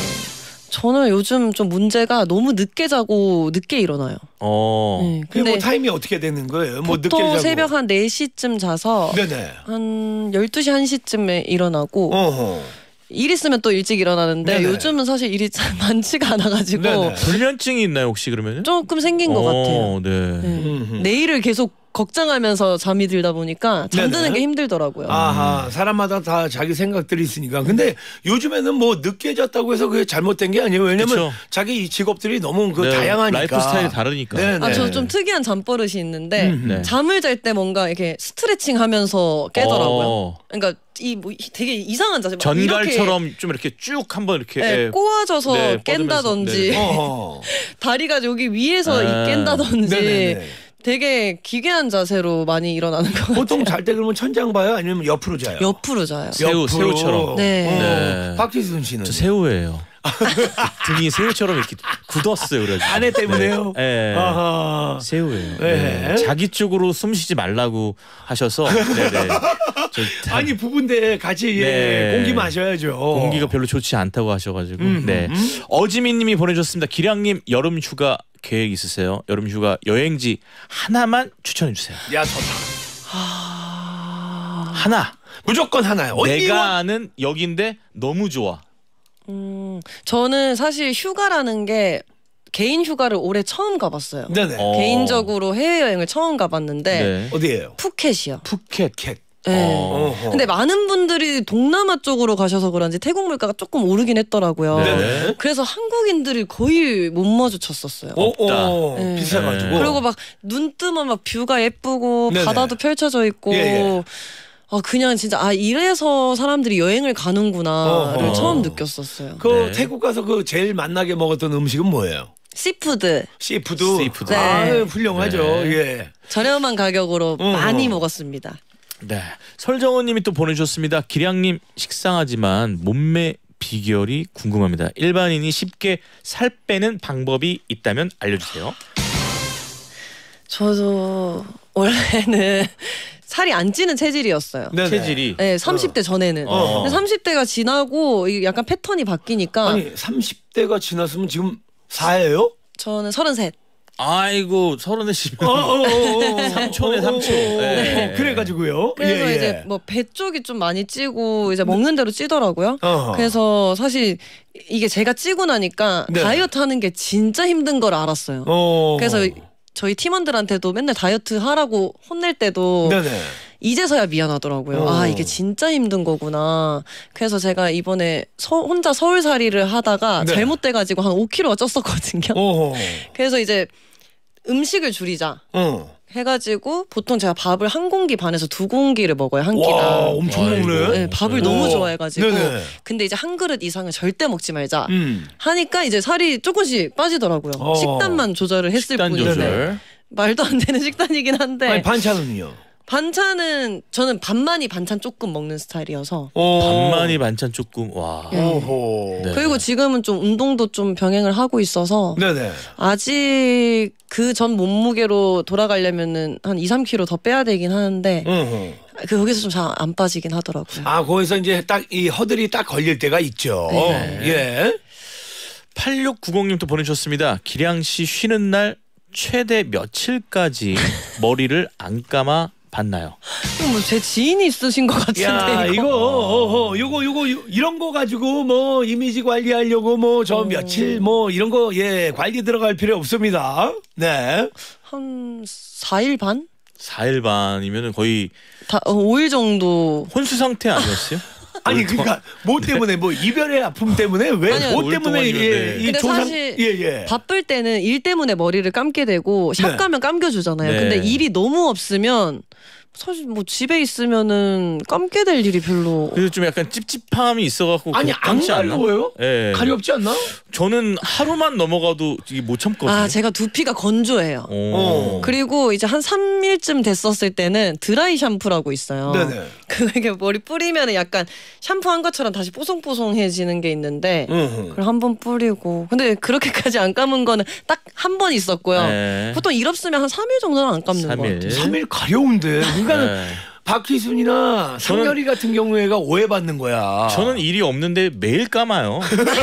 저는 요즘 좀 문제가 너무 늦게 자고 늦게 일어나요. 어. 네, 그게 근데 뭐 타임이 어떻게 되는 거예요? 뭐 늦게 보통 자고. 새벽 한 네 시쯤 자서 네네. 한 열두 시 한 시쯤에 일어나고 어허. 일 있으면 또 일찍 일어나는데 네네. 요즘은 사실 일이 참 많지가 않아가지고 네네. 불면증이 있나요 혹시 그러면? 조금 생긴 것 같아요. 네. 네. 음흠. 내일을 계속 걱정하면서 잠이 들다 보니까 잠드는 네네. 게 힘들더라고요. 아하, 사람마다 다 자기 생각들이 있으니까. 근데 요즘에는 뭐 늦게 잤다고 해서 그게 잘못된 게 아니에요. 왜냐면 그쵸. 자기 이 직업들이 너무 그 네, 다양하니까. 라이프 스타일이 다르니까. 네네. 아, 저 좀 특이한 잠버릇이 있는데 음, 네. 잠을 잘 때 뭔가 이렇게 스트레칭 하면서 깨더라고요. 어. 그러니까 이 뭐 되게 이상한 자세. 막 전갈처럼 좀 이렇게 쭉 한번 이렇게 이렇게, 네, 예, 꼬아져서 네, 깬다든지 뻗으면서, 어허. 다리가 여기 위에서 아. 깬다든지 네네네. 되게 기괴한 자세로 많이 일어나는 것 같아요. 보통 잘 때 그러면 천장 봐요? 아니면 옆으로 자요? 옆으로 자요. 새우, 새우처럼. 네. 어. 네. 박지순 씨는? 저 새우예요. 등이 새우처럼 이렇게 굳었어요. 그래가지고. 아내 때문에요? 네. 네. 아하. 새우예요. 네. 네. 자기 쪽으로 숨 쉬지 말라고 하셔서 네네. 저 다- 아니 부부인데 같이 예, 네. 공기 마셔야죠. 공기가 별로 좋지 않다고 하셔가지고. 음, 네. 음. 어지민님이 보내주셨습니다. 기량님 여름 휴가 계획 있으세요? 여름 휴가 여행지 하나만 추천해 주세요. 야 좋다. 하나. 무조건 하나요. 내가 어디와? 아는 여기인데 너무 좋아. 음, 저는 사실 휴가라는 게 개인 휴가를 올해 처음 가봤어요. 네네. 어. 개인적으로 해외여행을 처음 가봤는데 네. 어디예요? 푸켓이요. 푸켓. 캣. 네. 어. 어허. 근데 많은 분들이 동남아 쪽으로 가셔서 그런지 태국 물가가 조금 오르긴 했더라고요. 네. 네네. 그래서 한국인들을 거의 못 마주쳤었어요. 어, 없다. 어, 네. 비싸가지고. 그리고 막 눈 뜨면 막 뷰가 예쁘고 네네. 바다도 펼쳐져 있고 예, 예. 아 그냥 진짜 아 이래서 사람들이 여행을 가는구나를 어허. 처음 느꼈었어요. 그 네. 태국 가서 그 제일 만나게 먹었던 음식은 뭐예요? 씨푸드 씨푸드. 씨푸드. 아, 네. 훌륭하죠. 네. 예. 저렴한 가격으로 어허. 많이 먹었습니다. 네. 설정원님이 또 보내주셨습니다. 기량님 식상하지만 몸매 비결이 궁금합니다. 일반인이 쉽게 살 빼는 방법이 있다면 알려주세요. 저도 원래는 살이 안 찌는 체질이었어요. 네네. 체질이. 네, 삼십 대 전에는. 어. 근데 삼십 대가 지나고 이게 약간 패턴이 바뀌니까 아니 삼십 대가 지났으면 지금 사예요? 저는 서른셋. 아이고 서른넷이면 어어어. 삼촌에 삼촌. 네. 그래가지고요. 그래서 예, 예. 이제 뭐 배 쪽이 좀 많이 찌고 이제 먹는 대로 찌더라고요. 어허. 그래서 사실 이게 제가 찌고 나니까 네. 다이어트 하는 게 진짜 힘든 걸 알았어요. 어. 그래서 저희 팀원들한테도 맨날 다이어트 하라고 혼낼 때도 네네. 이제서야 미안하더라고요. 어. 아 이게 진짜 힘든 거구나. 그래서 제가 이번에 서, 혼자 서울살이를 하다가 네. 잘못돼가지고 한 오 킬로가 쪘었거든요. 어허. 그래서 이제 음식을 줄이자 어. 해가지고 보통 제가 밥을 한 공기 반에서 두 공기를 먹어요 한 와, 끼당. 엄청 아이고. 먹네. 네, 밥을 네. 너무 어. 좋아해가지고 네네. 근데 이제 한 그릇 이상을 절대 먹지 말자 음. 하니까 이제 살이 조금씩 빠지더라고요. 어. 식단만 조절을 했을 식단 뿐인데 조절. 말도 안 되는 식단이긴 한데 아니 반찬은요? 반찬은 저는 반만이 반찬 조금 먹는 스타일이어서 어. 반만이 반찬 조금 와. 예. 오호. 네. 그리고 지금은 좀 운동도 좀 병행을 하고 있어서 네네. 아직 그 전 몸무게로 돌아가려면은 한 이, 삼 킬로그램 더 빼야 되긴 하는데 어허. 그 거기서 좀 잘 안 빠지긴 하더라고요. 아 거기서 이제 딱 이 허들이 딱 걸릴 때가 있죠. 네. 예. 팔육구공님 또 보내주셨습니다. 기량 씨 쉬는 날 최대 며칠까지 머리를 안 감아 받나요? 뭐 제 지인이 있으신 것 같은데. 야 이거. 이거 어, 어, 요거 요거 요- 이런 거 가지고 뭐 이미지 관리하려고 뭐 저 어. 며칠 뭐 이런 거 예 관리 들어갈 필요 없습니다. 네. 한 사 일 반? 사 일 반이면은 거의 다 어, 오 일 정도. 혼수 상태 아니었어요? 아니 그러니까 뭐 때문에 뭐 이별의 아픔 때문에 왜 아니요. 뭐 때문에 올 동안이면, 예, 네. 이 근데 조상 사실 예예. 바쁠 때는 일 때문에 머리를 감게 되고 샵 네. 가면 감겨주잖아요. 네. 근데 일이 너무 없으면 사실 뭐 집에 있으면은 감게 될 일이 별로. 그래서 좀 약간 찝찝함이 있어갖고 아니 안 감지 않나? 가려워요? 예. 가렵지 않나? 저는 하루만 넘어가도 이게 못 참거든요. 아 제가 두피가 건조해요. 오. 그리고 이제 한 삼 일쯤 됐었을 때는 드라이 샴푸라고 있어요. 네네. 그게 머리 뿌리면 약간 샴푸한 것처럼 다시 뽀송뽀송해지는 게 있는데 응. 그걸 한 번 뿌리고 근데 그렇게까지 안 감은 거는 딱 한 번 있었고요. 네. 보통 일 없으면 한 삼 일 정도는 안 감는 삼 것 일. 같아요. 삼 일 가려운데 그러니까 네. 박희순이나 상렬이 같은 경우에가 오해받는 거야. 저는 일이 없는데 매일 감아요.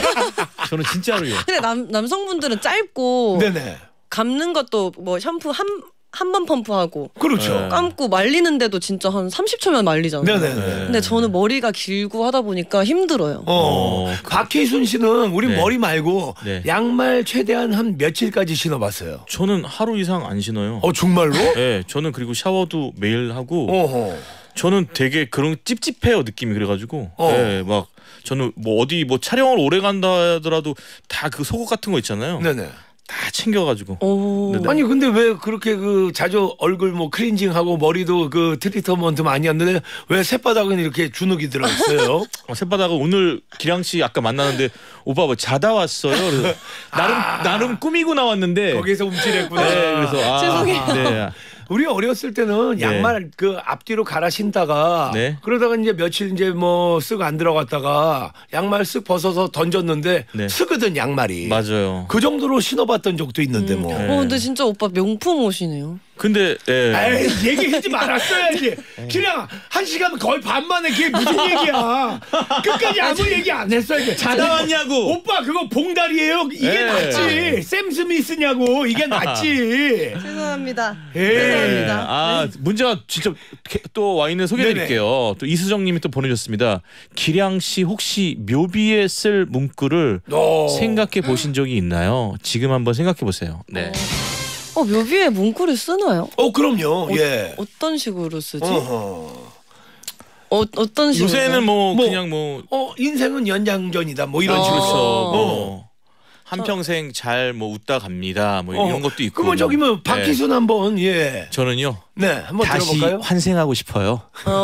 저는 진짜로요. 근데 남 남성분들은 짧고 네네. 감는 것도 뭐 샴푸 한 한 번 펌프하고 그렇죠. 네. 감고 말리는데도 진짜 한 삼십 초면 말리잖아요. 네네. 근데 저는 머리가 길고 하다 보니까 힘들어요. 어, 어, 박희순 씨는 우리 네. 머리 말고 네. 양말 최대한 한 며칠까지 신어봤어요. 저는 하루 이상 안 신어요. 어 정말로? 네, 저는 그리고 샤워도 매일 하고 어허. 저는 되게 그런 찝찝해요 느낌이 그래가지고 어. 네, 막 저는 뭐 어디 뭐 촬영을 오래 간다 하더라도 다 그 속옷 같은 거 있잖아요. 네네. 다 챙겨가지고 오. 네네. 아니 근데 왜 그렇게 그 자주 얼굴 뭐 클렌징하고 머리도 그 트리트먼트 많이 했는데 왜 새바닥은 이렇게 주눅이 들어있어요? 어, 새바닥은 오늘 기량 씨 아까 만나는데 오빠 뭐 자다 왔어요. 그래서 나름 아. 나름 꾸미고 나왔는데 거기서 움찔했구나. 네, 그래서 아, 죄송해요. 네. 우리 어렸을 때는 네. 양말 그 앞뒤로 갈아 신다가 네. 그러다가 이제 며칠 이제 뭐 쓱 안 들어갔다가 양말 쓱 벗어서 던졌는데 네. 쓰거든 양말이. 맞아요. 그 정도로 신어봤던 적도 있는데 뭐. 네. 어 근데 진짜 오빠 명품 옷이네요. 근데 예. 에이 얘기하지 말았어야지. 그냥 한 시간 거의 반 만에 그게 무슨 얘기야. 끝까지 아무 얘기 안 했어야지. 자다 왔냐고. 오빠 그거 봉다리예요. 이게 네. 낫지. 샘 스미스냐고. 이게 낫지. 죄송합니다. 예. 죄송합니다. 아 문제가 진짜 또 와 있는 소개해드릴게요. 또 이수정님이 또 보내주셨습니다. 기량 씨 혹시 묘비에 쓸 문구를 어. 생각해 보신 적이 있나요? 지금 한번 생각해 보세요. 네. 어 묘비에 문구를 쓰나요? 어 그럼요. 예. 어떤 식으로 쓰지? 어허. 어 어떤 식으로? 요새는 뭐, 뭐, 그냥 뭐 어 인생은 연장전이다. 뭐 이런 어. 식으로. 그렇죠. 어. 뭐 한평생 잘 뭐 웃다 갑니다. 뭐 이런 것도 있고. 그러면 저기 뭐 네. 박희순 한번 예. 저는요. 네 한번 다시 들어볼까요? 환생하고 싶어요.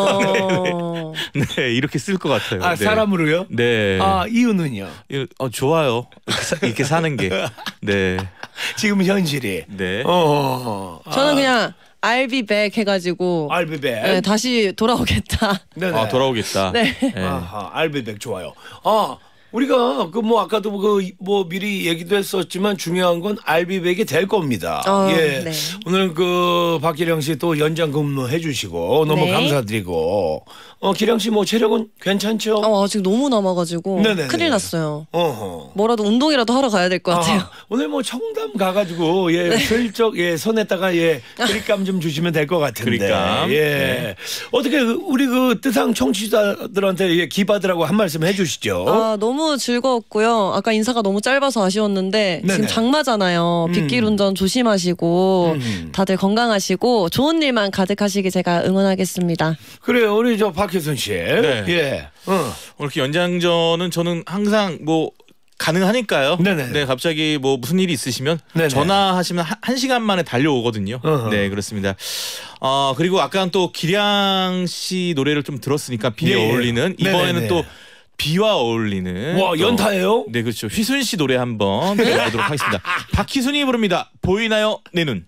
어. 네 이렇게 쓸 것 같아요. 아 네. 사람으로요? 네. 아 이유는요? 이거, 어, 좋아요. 이렇게, 사, 이렇게 사는 게. 네. 지금 현실이. 네. 어. 저는 그냥 I'll be back 해가지고 알비백. 네, 다시 돌아오겠다. 네네. 아 돌아오겠다. 네. 네. 아하, 알비백 좋아요. 아 우리가 그 뭐 아까도 그 뭐 미리 얘기도 했었지만 중요한 건 알비백이 될 겁니다. 어, 예. 네. 오늘 그 박기량 씨 또 연장 근무해 주시고 너무 네. 감사드리고. 어 기량 씨 뭐 체력은 괜찮죠? 어, 아직 너무 남아가지고 네네네. 큰일 났어요. 어허. 뭐라도 운동이라도 하러 가야 될 것 같아요. 아하, 오늘 뭐 청담 가가지고 예 네. 슬쩍 예 손에다가 예 그립감 좀 주시면 될 것 같은데 그립감. 예 네. 어떻게 그 우리 그 뜨상 청취자들한테 예, 기받으라고 한 말씀 해주시죠. 아 너무 즐거웠고요. 아까 인사가 너무 짧아서 아쉬웠는데 네네. 지금 장마잖아요. 음. 빗길 운전 조심하시고 음. 다들 건강하시고 좋은 일만 가득하시길 제가 응원하겠습니다. 그래요 우리 저 박혜순 씨. 네. 예. 어. 이렇게 연장전은 저는 항상 뭐 가능하니까요. 네네. 네, 갑자기 뭐 무슨 일이 있으시면 네네. 전화하시면 한, 한 시간 만에 달려오거든요. 어허. 네, 그렇습니다. 어, 그리고 아까 또 기량 씨 노래를 좀 들었으니까 비에 네. 어울리는 이번에는 네네네. 또 비와 어울리는 와 또- 연타예요? 네, 그렇죠. 휘순 씨 노래 한번 들어보도록 하겠습니다. 박희순이 부릅니다. 보이나요? 내 눈.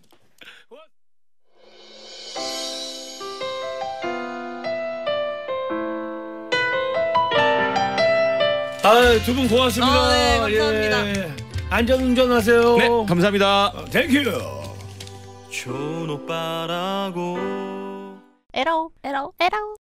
아두 분 고맙습니다. 아, 네, 감사합니다. 예. 안전운전하세요. 네, 감사합니다. 어, 땡큐. 좋은 오빠라고 에러 에러 에러